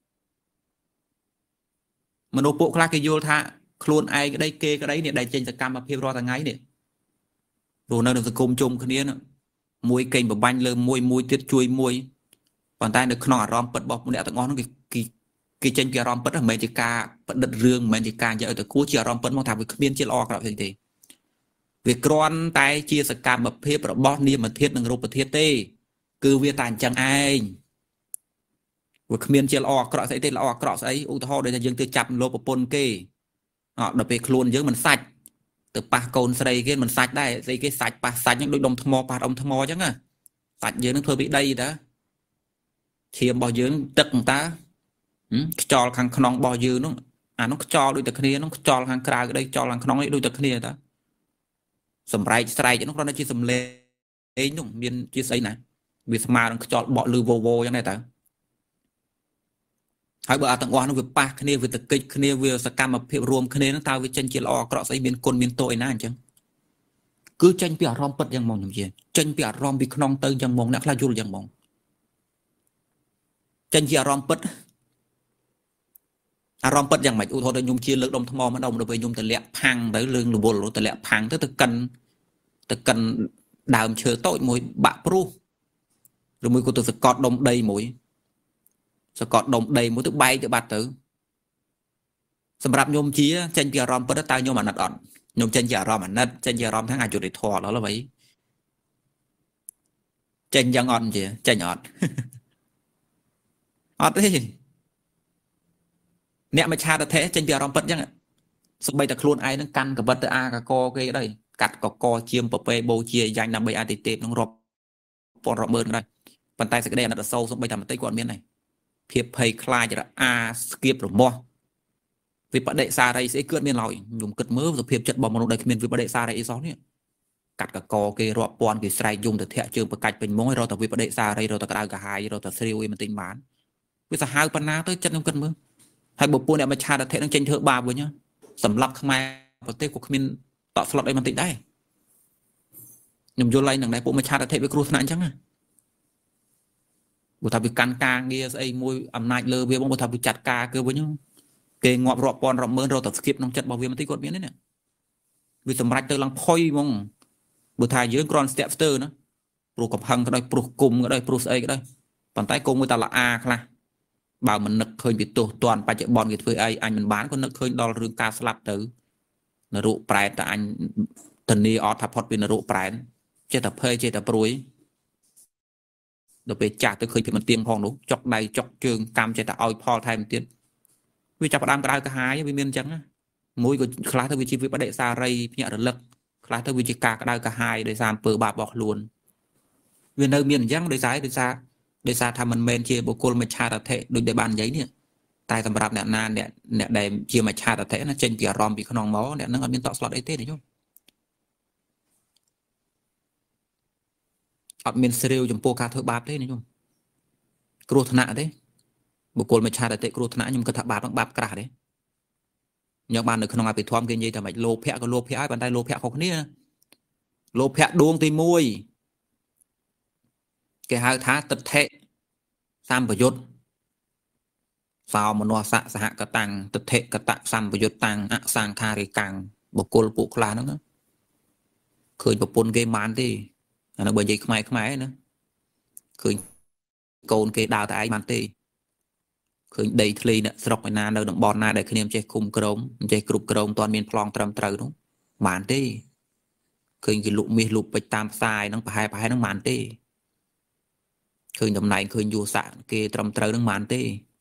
S1: มโนปุคลาเกโยธาครูนไอก็ได้เกก็ได้เนี่ยได้เจนสกรรมมาเพียบรอต่างไงเนี่ยดูนั่นสกุลจุ่มคนนี้นะมวยเก่งแบบบันเลยมวยติดช่วยมวย còn tay được nọ rom bật bọc nè tao ngon cái chân kia rom bật là mấy chỉ ca bật đứt rương mấy chỉ ca giờ từ cuối chia rom bật mong thằng với biên chia lo cả thì việc con tay chia sẻ cảm bậc phê bậc bót niệm mà thiết năng rụp thiết tê cứ việc tàn chẳng ai việc biên chia lo cả sẽ tê lo cả sẽ u thọ để dân từ chập lô bồn kê họ đập về luôn dưới mình sạch từ pa cồn xây cái mình sạch đây xây cái sạch pa sạch những đôi đồng thmò pa đồng thmò chứ à sạch dưới nó thôi bị đây đó chiêm bao dưới tức người ta cho hàng non bao dưới nó nó cho đôi tật kia nó cho hàng cài đây cho hàng non đôi tật kia đó sầm rai sài cho nó chỉ sầm lê ấy nhung miền chia sẻ này vì mà nó cho bỏ lư vô vô như này ta hai bữa tặng oan nó việc pa kia việc tật kịch kia việc sạc cam mà phiêu rùm kia nó tao với chân chia lo cọ xây miền cồn miền tội na chẳng cứ tranh bịa rom bật giang mong làm gì tranh bịa rom bị non tơi giang mong nãy là du giang mong tranh bịa rom bật rom bật giang mạch u thôi để nhung chia lực đồng thmò mà đồng được về nhung từ lẹ phăng tới lưng lù bồn từ lẹ phăng tới từ cần đào chờ tội mùi bạ pru rồi mùi của tôi sẽ cọt đồng đầy mũi sẽ cọt đồng đầy mũi từ bay từ bạt tử sầm rạp nhôm chia tranh bịa rom bật tao nhôm mà nặt ỏn nhôm tranh bịa rom mà nặt tranh bịa rom tháng ngày chủ để thò đó là vậy tranh giang ỏn gì tranh ỏn ỏn đi nè mà cha đã thế tranh bịa rom bật chẳng ạ sắp bay ta luôn ai nó căn cả bật a cả co cái đây cắt co chiêm bờ pe bầu chia dành nằm bay a tê tê nó rọp bọn rọp bơn đây bàn tay sẽ cái đèn là sâu xong bay thầm tay còn miếng này thiệp hay khai cho là a skip rồi mo vì bạn đệ xa đây sẽ cướp miếng lòi dùng cất mớ rồi thiệp chất bom một đây miếng vì bạn đệ xa đây gió nhỉ cắt cả co cái rọp bọn cái sai dùng từ thẹn trường bậc cạch bình mối rồi tại vì bạn đệ xa đây rồi ta cả hai rồi ta siêu mình tính bán vì sao hai pan na tới chân không cân mớ hai bộ buôn này mà cha đã thế nó tranh thợ bà với nhá sầm lấp không ai có tê của mình tạo slot đây mà tính đây nhầm vô lại đằng này bộ mà cha đã thế với cruise nạn chẳng à bộ thằng bị can ca nghe ấy môi ẩm nại lơ về bộ thằng bị chặt ca cơ với nhau kề ngọt rọp pon rọp mơn rồi tập skip nông chặt bảo vệ mà tí cột miếng đấy nè vì sầm rạch từ lăng phôi mong bộ thằng dưới grand stepster nữa pro cặp hăng cái đây pro cùng cái đây pro ấy cái đây bàn tay cùng người ta là a khla bảo mình nực khơi bị tổ toàn ba chợ bòn cái thứ ấy anh mình bán có nực khơi đo rương ca slap tử nó rượu pride tại anh thần đi ở tháp hot bên nó rượu pride chơi tập hơi chơi tập ruồi được về trả tới khơi thì mình tiêm phong đúng chọc đầy chọc trường cam chơi tập oi pho thay một tiếng vì chọc đam cái hai với miên trắng mũi của khá theo vị trí với bắt đệ xa ray nhẹ được lực khá theo vị trí cả cái hai để làm bờ bạc bọc luôn vì nơi miền trắng để trái để xaทำมันเมนเชียบุคคลมาชาติเทโดยได้บานยัยเนี่ยตายสำหรับเนี่ยนานเนี่ยได้เชียมาชาติเทนะเจนเปียรอมปีขนองหมอเนี่ยนั่งมีต่อสล็อตไอเต้เนี่ยยุ่งอัดมีเซริลจมโปกาเธอบาปเต้เนี่ยยุ่งกรูธนาเต้บุคคลมาชาติเทกรูธนายุ่งกระทบาปต้องบาปกระเต้ยังบานในขนองอาไปทวมกินยัยทำไมโลภะก็โลภะไอ้บันไดโลภะของนี่โลภะดวงตีมวยcái hai tháng tật thệ samประยุทธ์สาวมโนสะสหกตังตเถกตะสัมประยุทธ์ตังอสังคาริกังบุคคลปุคลานั่นนะเคยประปนเกมมันที่อันนั้นเบอร์ใหญ่ขมายนะเคยโกนเกดาวแต่ไอ้มันที่เคยได้ทลีเนี่ยสลบไปนานเลยดอกบอลนาได้คะแนนใจคุมกระมใจกรุบกระมตอนมีพลองตรำตรึงมันที่เคยกินลุมีลุไปตามทรายนั่งไปให้นั่งมันที่เคยทำนายเคยอยู่สะเกตรำตรึงนั่งมันที่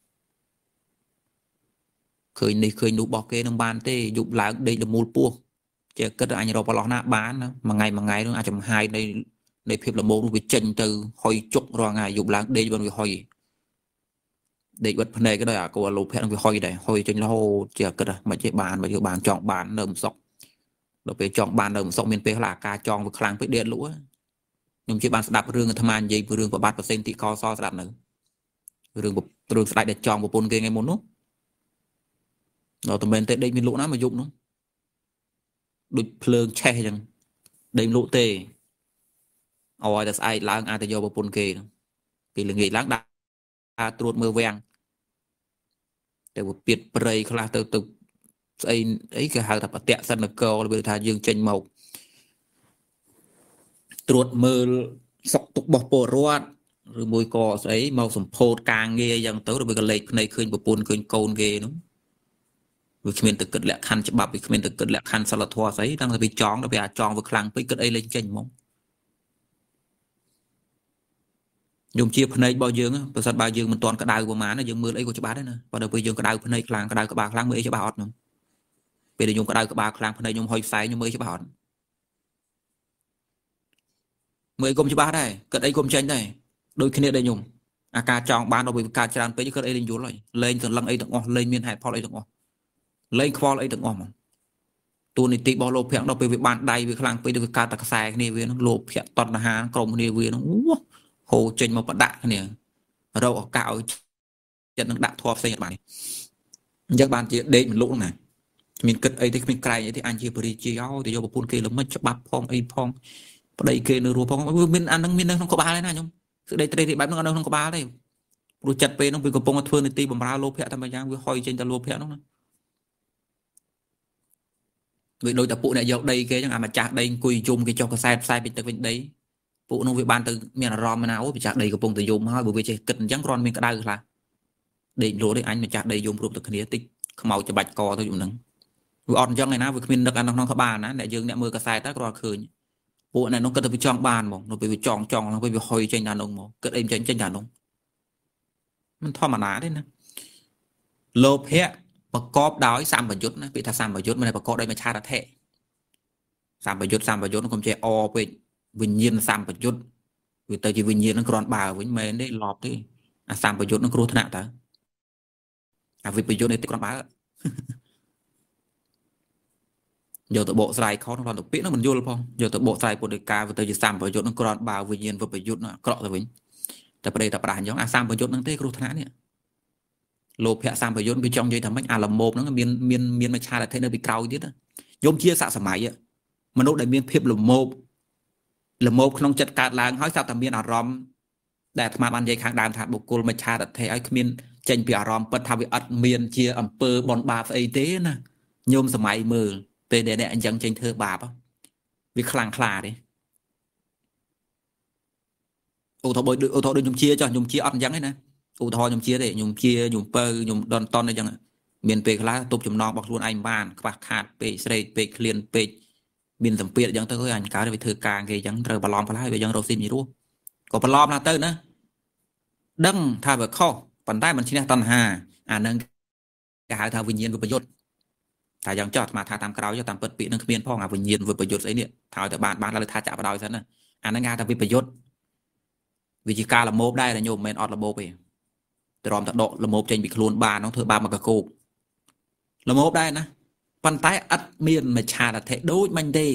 S1: เคยนี่เคยดูบอกเกนั่งบ้านเต้ยุบหลังได้ดมูลปูเจ้าก็ได้อันเราไปลองหน้าบ้านนะมาไงนึงอาจจะมาให้ในเพียบละโมงวิจัยtừหอยจุกรอไงยุบหลังได้บนวิหอยได้วัดพนัยก็ได้อะก็ว่าโลเพนวิหอยได้หอยจนเราเจ้าก็ได้มาเจ้าบ้านจองบ้านเดิมศกเราไปจองบ้านเดิมศกมีเป็นหลักการจองไปคลังไปเดือดรู้ยมเจ้าบ้านสดับเรื่องธรรมานยีเรื่องประบาดเปอร์เซ็นต์ที่คอซอสดับหนึ่งเรื่องสไลด์เด็ดจองบุปผลเกงไงมุนนู้เราตัวเป็นเตะได้มีลูกน้ำมายุบนู้ดุดเพลิงแช่ยังได้ลูกเตะเอาไว้แต่ไอ้ล้างอาตโยบุปผลเกงปีหนึ่งล้างดาตรวจมือแวงแต่ว่าเปลี่ยนเปรย์คลาตัวไอ้ก็หาแต่ปะเตะสันนกอเลยทายืงเจนเมาตรวจมือสกตุกบอกปวดรวด rồi môi cò ấy màu sầm phô càng nghe dần tới rồi bây giờ lệch này khơi bờ pôn khơi cồn ghê nó vì mình tự cất lẹ khăn cho bắp vì mình tự cất lẹ khăn sao là thua ấy đang là bị chọn là bị chọn với khăn với cất ấy lên trên mông dùng chia phần này bao dương á bữa sau bao dương mình toàn cái đào của má nó dương mưa lấy của cho bá đấy nè và đầu bây giờ cái đào phần này khăn cái đào của bà khăn mới cho bà ọt nữa bây giờ dùng cái đào của bà khăn phần này dùng hơi sai nhưng mới cho bà ọt mới gom cho bá đây cất ấy gom tranh đây đôi khi đây dùng ca chọn bán đâu bị ca tràn tới cất ấy lên vô rồi lên từ lăng ấy được ngon lên miền hải phò ấy được ngon lên kho ấy được ngon màตัวนี้ตีบอลโลเพียงเราไปวิบานใดวิคลังไปดูการตักแสกนี่เวียนโลเพียตอนอาหารกรมนี่เวียนโหเจนมาประดักเนี่ยเราเอาเก่าจะนั่งดักทอฟเสียบานยักบานจีเด็กมันลุกไงมีกึศไอ้ที่มีไกลที่อันจีบริจีเอาที่โยบปุ่นเกลือมันจะบับพองไอ้พองประเดี๋ยวเกลือรัวพองมินอันนั้นมินนั่งท้องกบาเลยนะยมสุดได้เตะที่แบบนั่งท้องกบาเลยรู้จัดไปน้องไปกระปงเทือนในตีบอมราโลเพียทำไมยังวิหอยเจนจะโลเพียน้องนะvì đôi tập phụ này dọc đây cái chẳng mà chặt đây cùi chung cái cho cái sai bị từ bên đấy phụ nó việc ban từ miền rom bên nào bị chặt đây cái vùng từ dùng hơi bởi vì chỉ cần trắng ron miền cái đây là để lúa đấy anh mà chặt đây dùng rụp từ kia tích màu cho bạch cò thôi dùng nắng vì on trong ngày nào vì miền được ăn non các bàn á để dương để mưa cái sai tác rồi khơi phụ này nó cần phải chọn bàn mà nó bị chọn nó bị hồi trên đàn ông mà cái em trên đàn ôngมันทอมาหนาได้นะโลภะประกอบด้วยสามประยุทธ์นะปีถ้าสามประยุทธ์มันประกอบได้มาชาติแท้สามประยุทธ์nó không chơi o vềวิญญาณสามประยุทธ์vì tới chỉวิญญาณnó còn bà với mấy đấy lọp đấyสามประยุทธ์nóครูthằng nào ta vìประยุทธ์này thì còn bà giờ tụi bộ sai khó nó còn tụi biết nó mình vô không giờ tụi bộ sai của đề ca vì tới chỉ sามประยุทธ์nó còn bàวิญญาณvớiประยุทธ์nó cọ rồi vĩnhแต่ประเดี๋ยวแต่ประหารgiốngสามประยุทธ์นั่นที่ครูthằng nàoเนี่ยโลภะสามประยุทธ์ไปจ้องใจทำให้ละโมบนั่นมีนมาชาแต่เทนไปเกาที่นั่นยมเชี่ยสะสมัยอะมนุษย์ได้มีเพียบละโมบขนมจัดการล้างห้อยสับแต่มีอารมณ์แต่ธรรมะบรรยายข้างดานถาดบุกลมาชาแต่เทไอ้มีนเจนปีอารมณ์ปัทวิอัดมีนเชี่ยอำเภอบอนบาไอเต้นะยมสมัยมือเตเดเนอันยังเจนเธอบาปวิคลังคลาดิโอ้ทบโอ้ทบโดยยมเชี่ยจ้ะยมเชี่ยอัดยังไงนะอุทธรยมเชียร์เลยยมเชียร์ยมเปอร์ยมดอนตอนอะไรจังเมียนเปกล้าตุบจำนองบอกล้วนไอ้บ้านขาดขาดเปย์เสด็จเปย์เคลียนเปย์บินสัมเปียยังเตอร์อันการไปเถื่อกลางกี่ยังเตอร์บอลลอมพลายไปยังโรซิมยี่รู้ก็บอลลอมนะเตอร์นะดังท่าแบบข้อปันใต้มันชี้แนะตันหานั่งกายท่าวิญญาณวิปยุทธ์ถ้ายังจอดมาท่าตามกราวจะตามเปิดปีนั่งเมียนพ่องวิญญาณวิปยุทธ์ไอ้เนี่ยท่าแต่บ้านเราเลยท่าจับดาวฉันนะนั่งงานท่าวิปยุทธ์วิจิการละโมบได้แต่โยมเมนออดละโมบไปแต่รอมตัดดอกละโมบเจนbịครูนบานน้องเธอบานมากระโกกละโมบได้นะปันใต้อัดเมียนมาชาแต่เทโดยมันดี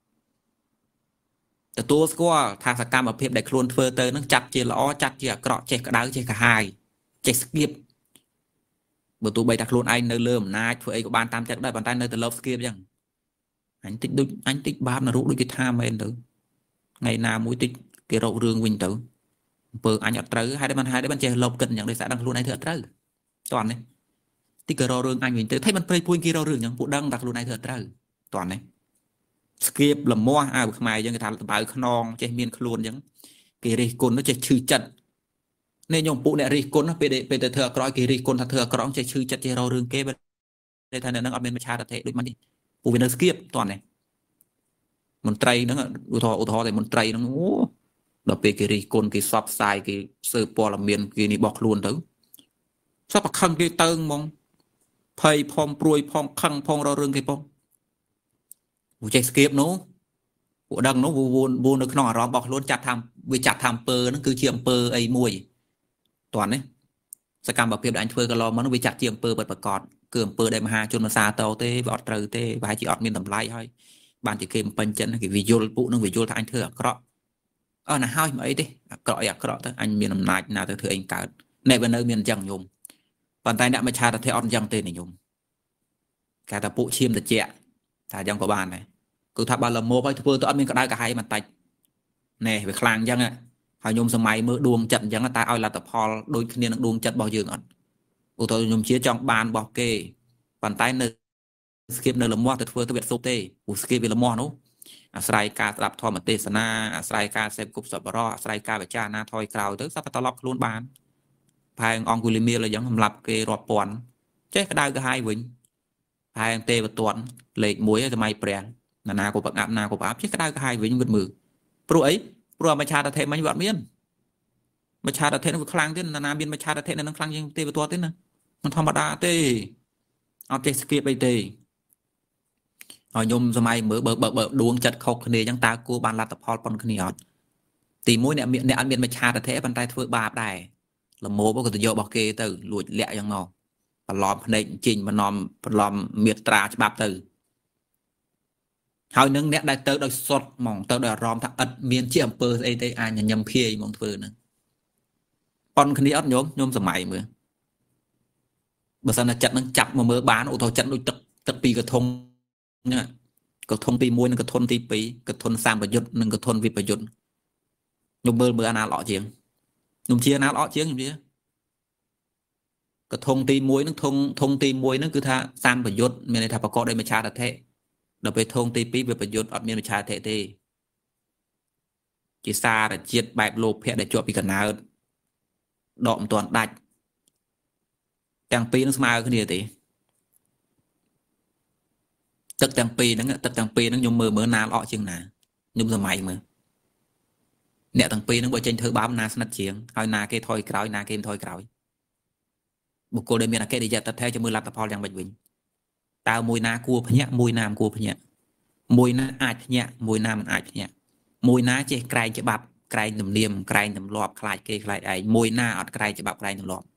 S1: แต่ตัวก็ทางสกรรมแบบเพียบได้ครูนเฟอร์เตอร์นั่งจับเจล้อจับเจกระเจกระดาษเจกระหายเจสกิปบตัวใบตะครูนไอเนอร์เริ่มนายเพื่อไอ้กับบานตามจัดได้ปันใต้เนอร์แต่ลบสกิปยังอันติ๊กบ้านนะรู้ด้วยกิท่าเมนtửไงนามุ้ยติ๊กเกโรเรื่องวินtửเปิดอันหยดเต๋อให้ได้มันเจอลบกันอย่างโดยสารดังluôn này thừaเต๋อตอนนี้ที่เกิดรอเรื่องอันวินเตอร์ให้มันไปพูดกี่รอเรื่องอย่างผู้ดังดังluôn này thừaเต๋อตอนนี้สกิปลำมัวขมายยังกระทำบ่ายขนองเจมีนครูนยังกีรีกุลnóจะชื่อจัดในยงปุเนี่ยรีกุลไปแต่เธอกร้อยกีรีกุลถ้าเธอกร้องจะชื่อจัดเจรอเรื่องเก็บในทางนั้นเอาเป็นประชาธิปไตยด้วยมันดิปูเป็นสกิปตอนนี้มันไตรนั่งอุทธรแต่มันไตรนั่งโอ้เราไปกีรีกุลกีซับไซกีสืบปอลเมียนกีนี่บอกล้วนถึงซับขังกีเติงมองไพ่พองปลุยพองขังพองรอเรื่องกีพองหัวใจสกิปนู้หัวดังนู้วูนึกนอร้องบอกล้วนจัดทำวิจัดทำเปอร์นั่นคือเชียมเปอร์ไอ้มวยตอนนี้สกรรมแบบเพียบดันเปอร์ก็รอมันวิจัดเชียมเปอร์เปิดประกอบเกือบเปอร์ได้มาหาจนมาซาเตาเต้บอดเตอเต้บายจีออดมีตำไล่ให้บ้านจีเกมเป็นจันกีวิโยลปุ๊นั่งวิโยลทางเธอเคราะน่ะห้อยมาไอ้ดิเกาะอยากเกาะแต่อันมีน้ำหนักน่าจะเธอเองเกิดในวันนี้มีนจังยมปันใต้เนี่ยมาชาแต่เทออนจังเตนิยมแกแต่ปุชิมแต่เจ๊แต่ยังกว่าบ้านเลยกูทับบาลโมไปทุกตัวอันมีก็ได้กับให้มันตัดเนี่ยไปคลางยังอ่ะหายมสมัยเมื่อดวงจัดยังตายเอาละแต่พอโดยคะแนนดวงจัดบ่อยืนอ่อนกูตัวยมเชี่ยจังบานบ่อเกปันใต้เนื้อสกิปเนื้อละมัวแต่ทุกตัวเบ็ดโซเต้กูสกิปเป็นละมัวนู้អាស្រ័យការស្ដាប់ធម្មទេសនាអាស្រ័យការសេពគប់សប្បុរសអាស្រ័យការវិចារណាថយក្រោយទៅសត្វត្រឡប់ខ្លួនបានផែងអង្គុលីមៀលអញ្ចឹងសម្រាប់គេរាប់ពាន់ចេះក្តៅក្រហាយវិញផែងទេវទត្តលេខ1សម័យព្រះណាក៏ប្រកាសណាក៏ប្រអាប់ចេះក្តៅក្រហាយវិញវិតមើលព្រោះអីព្រោះមច្ឆាតធិមិញវាអត់មានមច្ឆាតធិនោះវាខ្លាំងទៀតណាមានមច្ឆាតធិនៅនឹងខ្លាំងជាងទេវទត្តទេណាមិនធម្មតាទេអត់ចេះស្គៀបអីទេឲ្យខ្ញុំសម័យមើលបើដួងចិត្តខុសគ្នាអញ្ចឹងតើគួរបានលទ្ធផលប៉ុនគ្នាអត់ទី1អ្នកអត់មានមច្ឆាតធិប៉ុន្តែធ្វើបាបដែរល្មោបក៏ទៅយករបស់គេទៅលួចលាក់អញ្ចឹងមកបន្លំភ្នែកជីងបន្លំមេត្រាច្បាប់ទៅហើយនឹងអ្នកដែលទៅដោយសុតហ្មងទៅដោយអារម្មណ៍ថាឥតមានជាអំពើស្អីទេអាចញញឹមភាយហ្មងធ្វើហ្នឹងប៉ុនគ្នាអត់ខ្ញុំសម័យមើលបើសិនតែចិត្តនឹងចាប់មកមើលបានឧទាហរណ៍ចិត្តដូចទឹកពីកធុងហ្នឹងកធុងទី1និងកធុនទី2កធុនសម្បយុទ្ធនិងកធុនវិបយុទ្ធខ្ញុំមើលអាណាល្អជាងខ្ញុំជាអាណាល្អជាងខ្ញុំជាកធុងទី1នឹងធុងទី1ហ្នឹងគឺថាសម្បយុទ្ធមានន័យថាប្រកបដោយមច្ឆាតធិដល់ពេលធុងទី2វិបយុទ្ធអត់មានមច្ឆាតធិទេជាសារជាតិបែបលោភៈដែលជាប់ពីកណើតដកមិនទាន់ដាច់ទាំងពីរនឹងស្មើគ្នាទេទឹកទាំងពីរហ្នឹងខ្ញុំមើលណាល្អជាងណាខ្ញុំសម័យមើលអ្នកទាំងពីរហ្នឹងបើចេញធ្វើបាបណាស្និទ្ធជាងហើយណាគេថយក្រោយណាគេមិនថយក្រោយបុគ្គលដែលមានអកិរិយតថេរជាមួយលទ្ធផលយ៉ាងម៉េចវិញតើមួយណាគួរភ្ញាក់មួយណាមិនគួរភ្ញាក់មួយណាអាចភ្ញាក់មួយណាមិនអាចភ្ញាក់មួយណាចេះក្រែងច្បាប់ក្រែងទំនៀមក្រែងទម្លាប់ខ្លាចគេខ្លាចឯងមួយណាអត់ក្រែងច្បាប់ក្រែងទម្លាប់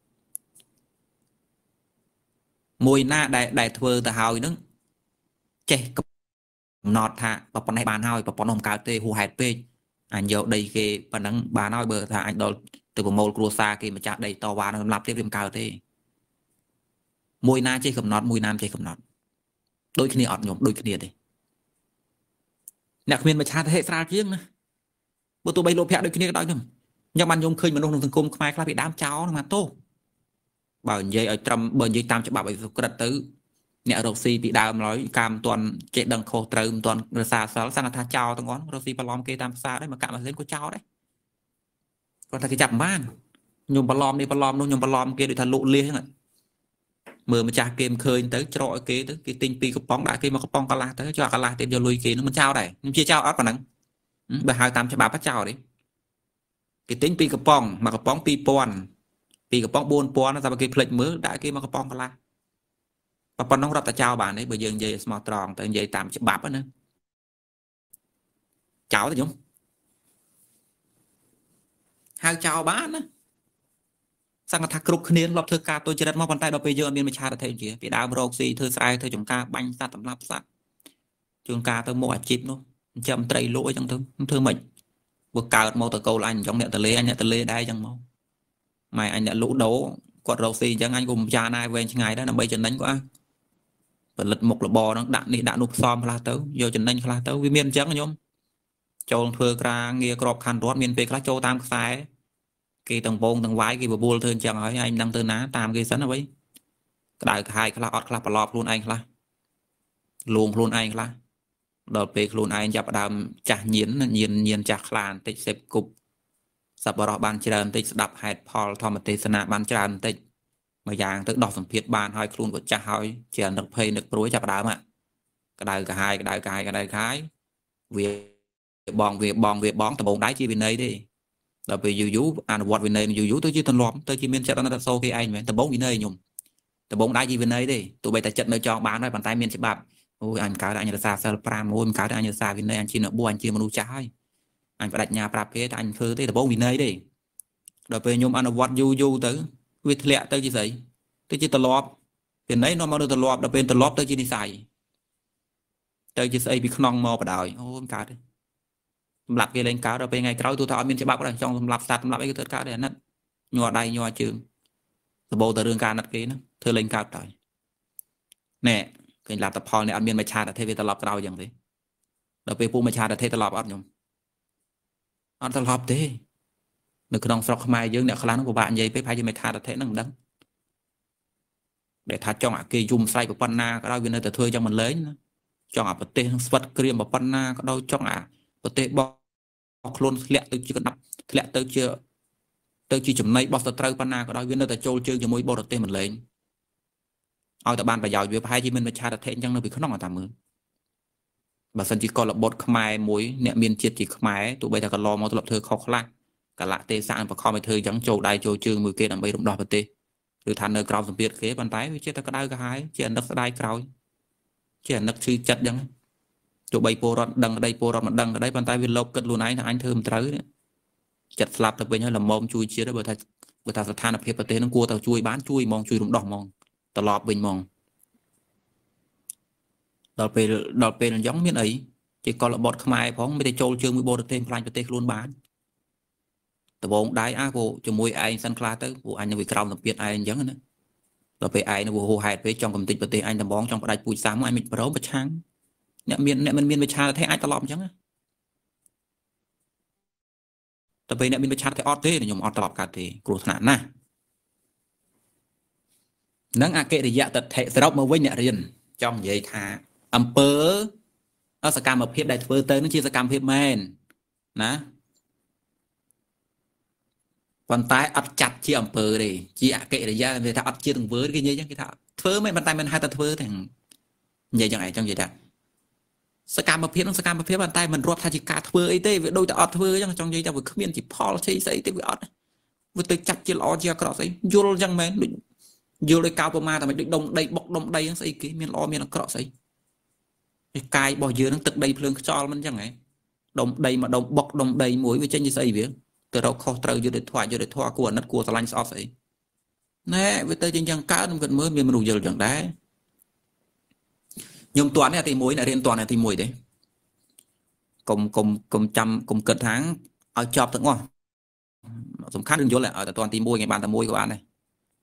S1: មួយណាដែលធ្វើទៅហើយនឹងចេះកំណត់ថាប្រព័ន្ធនេះបានហើយប្រព័ន្ធនោះមិនកើតទេហួសហេតុពេកអញយកដីគេប៉ុណ្ណឹងបានហើយបើថាអញដល់ទៅប្រមូលគ្រួសារគេម្ចាស់ដីតវ៉ានឹងសម្លាប់ទៀតវាមិនកើតទេមួយណាចេះកំណត់មួយណាមិនចេះកំណត់ដូចគ្នាអត់ខ្ញុំដូចគ្នាទេអ្នកគ្មានមច្ឆាតហេតុស្រាលជាងណាបើទោះបីលោភៈដូចគ្នាក៏ដោយខ្ញុំបានខ្ញុំឃើញមនុស្សក្នុងសង្គមខ្មែរខ្លះពីដើមចោលហ្នឹងមកទោសបើនិយាយឲ្យត្រឹមបើនិយាយតាមច្បាប់ឲ្យសុក្រិតទៅអ្នករកស៊ីពីដើមឡើយកាមមិនទាន់ចេះដឹងខុសត្រូវមិនទាន់រសាសិលសង្ឃថាចោលទាំងអស់រកស៊ីបន្លំគេតាមផ្សារដែរមកកាក់ម៉ាស៊ីនក៏ចោលដែរគាត់ថាគេចាប់មិនបានខ្ញុំបន្លំនេះបន្លំនោះខ្ញុំបន្លំគេដូចថាលក់លៀសហ្នឹងមើលម្ចាស់គេមិនឃើញទៅច្រកឲ្យគេទៅគេទិញពីកំប៉ុងដាក់គេមកកំប៉ុងកន្លះទៅចោលកន្លះទៀតយកលុយគេនឹងមិនចោលដែរខ្ញុំជាចោលអត់ប៉ុណ្ណឹងបើហៅតាមច្បាប់ចោលទេគេទិញពីកំប៉ុងមកកំប៉ុង2000ពីកំប៉ុង4000តែបើគេផ្លិចមើលដាក់គេមកកំប៉ុងកន្លះប៉ុណ្ណឹងរាប់តែចោលបានទេបើយើងនិយាយស្មោះត្រង់ទៅនិយាយតាមច្បាប់ណាចោលទេខ្ញុំហៅចោលបានណាសង្ឃថាគ្រប់គ្នាលប់ធ្វើការទុច្ចរិតមកប៉ុន្តែដល់ពេលយើងអត់មានមច្ឆាតធិជាពីដើមរកស៊ីធ្វើស្រែធ្វើចំការបាញ់សត្វសម្លាប់សត្វជួនកាលទៅមកអាជីពនោះចិញ្ចឹមត្រីលក់អីចឹងទៅធ្វើម៉េចបើកើតមកតកូលអញអញ្ចឹងអ្នកតលេអញអ្នកតលេដែរអញ្ចឹងមកម៉ែអញអ្នកលក់ដូរគាត់រកស៊ីអញ្ចឹងអញក៏ពិចារណាវែងឆ្ងាយដែរដើម្បីចំណេញគាត់ផលិតមុខរបរហ្នឹងដាក់នេះដាក់នោះផ្សំខ្លះទៅយកចំណេញខ្លះទៅវាមានអញ្ចឹងខ្ញុំចូលធ្វើការងារក្របខ័ណ្ឌរដ្ឋមានពេលខ្លះចូលតាមខ្សែគេទាំងវងទាំងវាយគេបបួលធ្វើអញ្ចឹងហើយឯងមិនដឹងទៅណាតាមគេសិនអ្វីក្តៅក្រហាយខ្លះអត់ខ្លះប្រឡប់ខ្លួនឯងខ្លះលួងខ្លួនឯងខ្លះដល់ពេលខ្លួនឯងចាប់ផ្ដើមចាស់ញៀនចាស់ខ្លាបន្តិចសេពគប់សប្បុរសបានច្រើនបន្តិចស្ដាប់ហេតុផលធម្មទេសនាបានច្រើនបន្តិចមួយយ៉ាងទៅដោះសម្ភារបានហើយខ្លួនក៏ចាស់ហើយជានឹកភ័យនឹកព្រួយចាប់ផ្ដើមក្តៅក្រហាយវាបងដំបងដៃជាវិន័យទេដល់ពេលយូរអនុវត្តវិន័យយូរទៅជាទម្លាប់ទៅជាមានចិត្តអនុត្តសូគេឯងមែនដំបងវិន័យខ្ញុំដំបងដៃជាវិន័យទេទោះបីតែចិត្តនៅចង់បានហើយប៉ុន្តែមានច្បាប់អូយអញកើតអញរសាសិល5អូយមិនកើតអញរសាវិន័យអញជាអ្នកបួសអញជាមនុស្សចាស់ហើយអញបដិញ្ញាប្រាប់គេតែអញធ្វើទេដំបងវិន័យទេដល់ពេលខ្ញុំអនុវត្តយូរទៅវាធ្លាក់ទៅជាស្អីទៅជាទម្លាប់វិន័យនាំមកនៅទម្លាប់ដល់ពេលទម្លាប់ទៅជានិស័យទៅជាស្អីពីខ្នងមកបដ ாய் អូមិនកើតទេសម្រាប់គេលេងកើតដល់ពេលថ្ងៃក្រោយទោះថាអត់មានច្បាប់ដែរចង់សម្រាប់សត្វសម្រាប់អីក៏ធ្វើកើតដែរអាណិតញ័រដៃញ័រជើងសបោទៅរឿងការអាណិតគេហ្នឹងធ្វើលេងកើតទៅណែឃើញលទ្ធផលនេះអត់មានមច្ឆាតធិវាត្រឡប់ក្រោយយ៉ាងទេដល់ពេលពូមច្ឆាតធិត្រឡប់អត់ខ្ញុំអត់ត្រឡប់ទេនៅក្នុងស្រុកខ្មែរយើងអ្នកខ្លះហ្នឹងពិបាកនិយាយពេកប្រហែលជាមច្ឆាតធិហ្នឹងមិនដឹងដែលថាចង់អាគេយំស្រែកប៉ុណ្ណាក៏ដោយវានៅតែធ្វើចឹងមិនលែងណា trong à bờ tê vật kia mà pan na có đâu trong à bờ tê bọc luôn lẹ từ chưa đập lẹ từ chưa chấm này bọc từ pan na có đâu viên nơi tại châu chơi cho môi bờ tê mình lênเอาแต่บ้านไปยาวอยู่ภายที่มันประชาเทศยังเราไปข้างนอกตามมือบัดสันจิกรระบบขมายมวยเนี่ยมีนเจียจิขมายตัวใบตะกรอมาตลอดเธอเขาคลาดกะละเตสานประคองไปเธอยังโจได้โจจืงมือเกณฑ์ไปรุมดอกปฏิหรือทันเนอร์กราวสัมเพียรเขปันไปวิเจตะกระได้ก็หายเจียนนักสได้กราวเจียนนักชื่อจัดยังโจใบโปรดดังได้โปรดมันดังได้ปันไปวิลลบกันลูไนท์อันเธอมันเต๋อเนี่ยจัดสลับแต่เป็นให้ลำมอมช่วยเชียร์ได้เบอร์ไทยสถานเพียรปฏินั่งกลัวแต่ช่วยบ้านช่วยมองช่วยรุมดอกมองตลอดเป็นมองđợt về giống miếng ấy chỉ còn là bọt khai phóngไม่ได้โจลเชิงมือโบดเต็มพลายประเทศล้วนบ้านแต่วงได้อาโบจะมวยไอ้สันคลาเตอร์โบอันยังไปกราวสัมเพียรไอ้ยังนะเราไปไอ้นะโบโหายไปจองกำติดประเทศไอ้ตะบองจองประดับปุ๋ยสามไอ้มิดประโรประชังเนี่ยมันมีประชาไทยไอ้ตลอดจังนะแต่ไปเนี่ยมีประชาไทยออดเต้เนี่ยยมออดตลอดการเตะกลัวขนาดน่ะนังอาเกะระยะตัดเทะสำหรับมาไว้เนี่ยเรียนจ้องใหญ่ท่าอำเภอเอาสกรรมมาเพียบได้เฟอร์เตอร์นั่นคือสกรรมเพียบแมนนะวันตายอัดจัดที่อำเภอเลยจีอาเกะระยะเลยถ้าอัดเชี่ยถึงเฟอร์กี่เยอะยังกี่ท่าเฟอร์ไม่วันตายมันให้แต่เฟอร์แต่งใหญ่ยังไงจังใหญ่ท่าสกรรมมาเพียบต้องสกรรมมาเพียบวันตายมันรวบทาจิกาเฟอร์ไอ้เต้โดยแต่อัดเฟอร์ยังจังใหญ่แต่ว่าขมิ้นจีพอลใช่ใส่เต้วิอัดวันตายจัดจีล้อจีกรอใส่ยูโรยังแมนยูโรกาวประมาณแต่ไม่ดึงดงได้บอกดงได้ยังใส่กี่มีล้อมีกรอใส่กายบ่อเยอะนั่งตึกใดเพลิงจอมันยังไงดมใดมาดมบอกดมใดมวยไปเช่นยี่สิบเวียแต่เราเข้าเตยอยู่ในถั่วกวนนัดกลัวสลันซอสใส่แน่ไปเตยจริงๆก้าวมันเกิดเมื่อมีมันรู้เยอะอย่างได้ยมตัวเนี่ยตีมวยเนี่ยเรียนตัวเนี่ยตีมวยเด้กลมจำกลมเกิดทั้งเอาจอบถึงว่าสำคัญดึงยศแหละแต่ตอนตีมวยไงบ้านแต่มวยกับบ้านเลย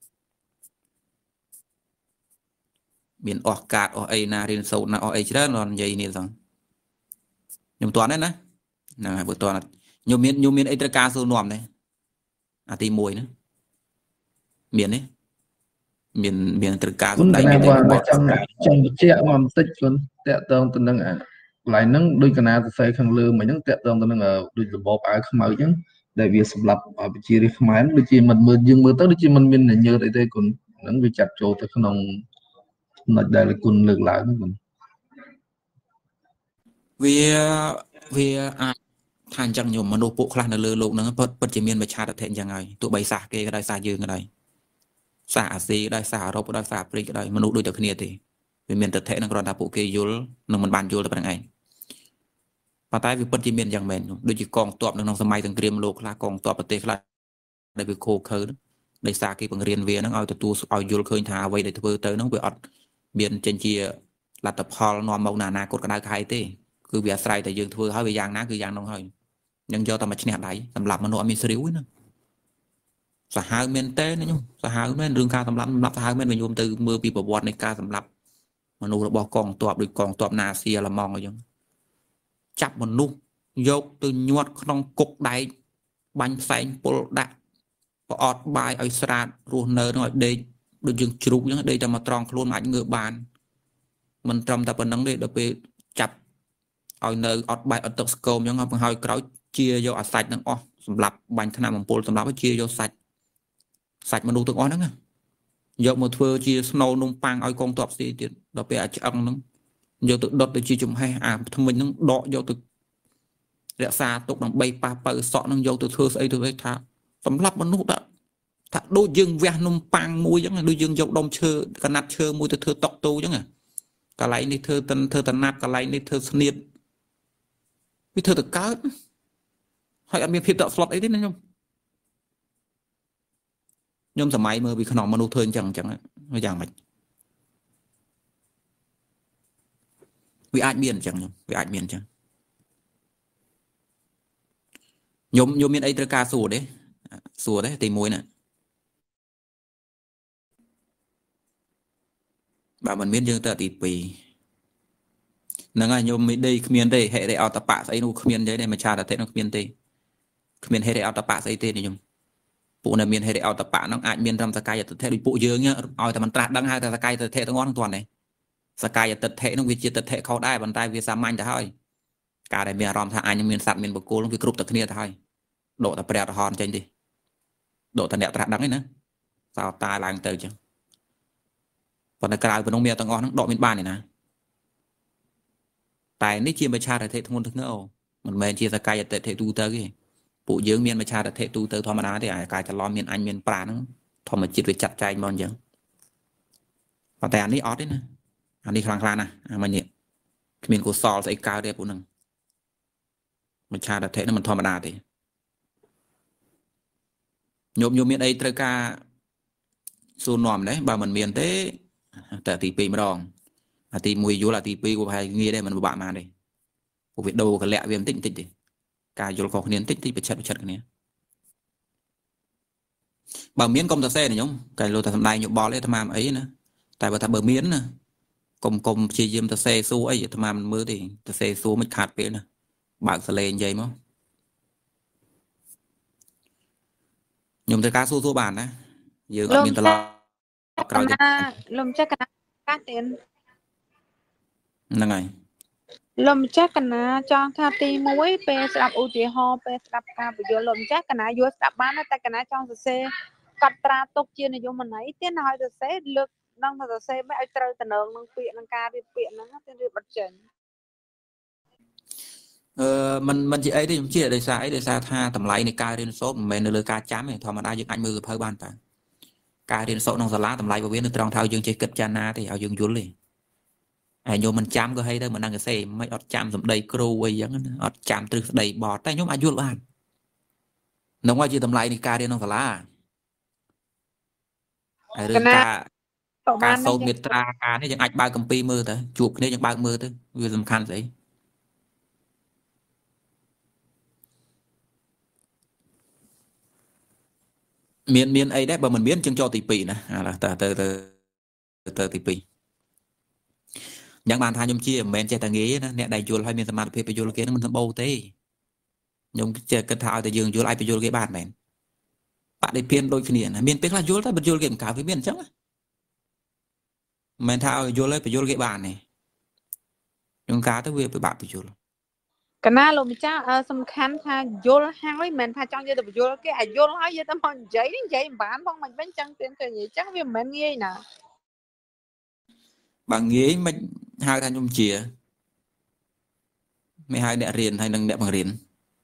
S1: มีนออกกาดออกไอนาเรียนสูตรนะออกไอเชื่อนอนใหญ่เนี่ยสังยมตัวนั้นนะนะบุตรตัวนั้นยมมีนไอตระการสูนวมเลยตีมวยนะมีนนี่มีนตระการสูนใดมีแต่บอก
S4: จังเจ้ามันติดคนเตะตองตัวนึงหลายนึงด้วยกันนะใส่ข้างลืมเหมือนยังเตะตองตัวนึงด้วยระบบไอ้ขมายยังได้เวียสำหรับไปจีริขมายด้วยจีมันมือยังมือตั้งด้วยจีมันมีเยอะได้คนนั้นไปจัดโจแต่ขนมนัดได้เลยคุณเลือกหลายทุกคน
S1: เวียทานจังยมมนุษย์ปุคลาในเรือโลกนั้นปัจจุบันประชาชนยังไงตัวใบสาเกก็ได้สายืนก็ได้สาซีได้สารบก็ได้สาปริก็ได้มนุษย์โดยแต่ขณีตีเป็นเมียนแต่เทนักรอนตาปุเกยุลนึงมันบานยุลแต่เป็นไงปาใต้วิปัจจุบันยังแมนโดยจีกองตอบในสมัยตั้งเตรียมโลกลากองตอบประเทศลาได้ไปโคเคิร์ดได้สาเกบังเรียนเวียนั่งเอาตัวเอายุลเคยทาไว้ได้เพื่อเตอร์นั่งไปอัดเบียนเจนจีลัตพอลนอมมองนานากดกระได้ใครเต้คือเบียร์ใส่แต่ยืนเพื่อเขาไปยางนะคือยางน้องเฮยยังยอแต่มาชนะได้สำหรับมนุษย์มีสิวนะสหายเมนเต้นะยุ่งสหายเมนเรื่องการสำหรับสหายเมนเป็นโยมtừมือปีประวัติในการสำหรับมนุษย์ระบบกองตัวโดยกองตัวนาเซียละมองอะไรยังจับมนุษย์ยกtừยวดขนมกกได้บันแสงปลดะปอดใบไอสระรูเนอร์หน่อยเด็กโดยยังจุกยังเด็กจะมาตรองคลุนหมายเงือบานมันจำแต่เป็นนังเด็กเดี๋ยวไปจับเอาเนอร์อดใบอดตกสโกมยังเอาไปหอยกระเอาเชียร์โยอัดใส่นั่งอ๋อสำหรับบันขนาดมันปูสำหรับเชียร์โยใส่มาดูตัวอ๋อนั่งไงโยมาทัวร์เชียร์สโนว์นุ่มปังเอากองตอบสีเดียวเราไปอาจจะอังนั่งโยตัวดดตัวเชียร์จุ่มให้ทำไมนั่งดอโยตัวเรียกซาตกนั่งใบปลาเปิดสอนั่งโยตัวเธอใส่ตัวไอ้ท่าสำหรับมนุษย์อะถ้าดูยังแหวนนุ่มปังมวยยังไงดูยังโยดมเชื่อกันนัดเชื่อมวยตัวเธอตกตูยังไงกะไรนี่เธอตันนัดกะไรนี่เธอเสนียดวิเธอตะก้าให้อเมริกาตะสลอตไอ้ที่นั่นยมสมัยเมื่อวิขนมมนุษย์เทินจังไม่อย่างไรวิอาจเมียนจังวิอาจเมียนจังยมเมียนไอตระกาสู่เด้ตีมวยน่ะบ่ามันเมียนยังแต่ตีปีนั่งไงโยมไม่ได้เมียนได้ให้ได้เอาตะปะใส่นู่เมียนได้มาชาแต่เทนเมียนได้เมียนให้ได้เอาตะปะใส่เทนนี่โยมปูน่ะเมียนให้ได้เอาตะปะน้องอาจเมียนทำสกายแต่เทนปูเยอะเงี้ยเอาแต่มันตราดังให้แต่สกายแต่เทนทั้งวันทั้งตัวไหนสกายตัดเทะน้องวิจิตตัดเทะเขาได้บรรทายวิสามันจะให้การได้มีอารมณ์ทางอันยังมีสัตว์มีบุคคลวิกรุปตะเนียจะให้โดดตะเปรียตะฮอนใจดิโดดตะเนียตะดังนี่นะสาวตายหลังเตยจังตอนในกลายเป็นน้องเมียตังอ่อนทั้งโดดมินบ้านนี่นะแต่นี่เชียร์ประชาเทศทั้งหมดทั้งเงามันไม่เชียร์สกายตัดเทะตูเตอร์กี่ปู่เยื้องเมียนประชาเทศตูเตอร์ธรรมดาที่กายจะล้อมเมียนอันเมียนปลานั่งทอมจิตไปจัดใจมันยังแต่อันนี้ออดด้วยนะอันนี้คลางๆนะมันเนี่ยเมียนกูซอลใส่กาวเดียปุ่นนึงประชาเทศนั่นมันธรรมดาที่โยมเมียนไอ้ตระกาสูนนอมđấy bà mình miền thếแต่ตีปีมาดองตีมวยอยู่ละตีปีกูพายงี้ได้มันบะมาเลยกูวิดโดกันแหละเวียนติ๊กติ๊กดิการอยู่ของเนียนติ๊กติ๊กไปชัดกันเนี้ยบางเมียนกลมตะเซ่เนี่ยยงการโลตะทำลายหยกบอลเลยทำมาấyนะแต่ว่าถ้าบางเมียนนะกลมชี้ยิ้มตะเซ่สู้ไอ้ทำมามันมือดิตะเซ่สู้ไม่ขาดไปนะบางสเลนใหญ่มั้งยมตะการสู้บานนะยืนกับมินตลอด
S5: ลมจักรนะเตียน
S1: นั่งไง
S5: ลมจักรนะจองคาตีมวยเปสลับอุติฮอเปสลับการประโยชน์ลมจักรนะยุสลับบ้านนะแต่กันนะจองเซกัดตราตกเจียนในยมมันไหนเตียนหอยเซเลือกน้องเซไม่เอาเตยตะเนิงน้องเปียน้องกาเปียนั่งเตียนเรียบบัดเจน
S1: มันจะไอ้ได้ยังเชี่ยได้ซาไอ้ได้ซาท่าทำไรในการเรียนโซ่เหมือนในเรือการจ้ำเนี่ยทอมันได้ยังอันมือเพิ่มบ้านต่างการเรียนโซ่น้องสลาทำไรบริเวณในตรองเท้ายังจะเกิดจานาที่เอายังยุ่นเลยโยมมันจำก็ให้ได้มันนั่งเซ่ไม่อดจำสมได้ครูไว้ยังอดจำตรึกได้บอดแต่โยมอายุบ้านน้องว่าจะทำไรในการเรียนน้องสลาเรื่องการโซมิตราการนี่ยังอัดบางกัมปีมือแต่จูบนี่ยังบางมือแต่วิสำคัญสิเมียนไอ้ได้บ่มันเมียนจึงcho tỷปีนะlà tờ tỷปียังบานทานยมเชี่ยแมนเจตงี้นะเนี่ยได้ยูลให้มีสมาธิไปยูลเกนั่นมันทำโบเต้ยมเจอกระถางแต่ยืนยูลไอไปยูลเกบ้านแมนปะได้เพี้ยนโดยขี้เนี่ยนะเมียนเป็นละยูลถ้าเป็นยูลเกมขาวไปเมียนจังแมนท้ายูลเลยไปยูลเกบ้านนี่ยงกาถ้าเวียไปบาไปยูล
S5: กันน่าลมจ้าสำคัญถ้ายูลห้างไว้แมนถ้าจ้องจะแต่ยูลเกไอยูลให้ยังต้องใจบ้านพองมันเป็นจังเตียนเคยยังจังเวียนแมนงี้นะ
S1: บางงี้มันhaiทานยมเชี่ยไม่haiเนี่ยเรียนให้นังเนี่ยบางเรียน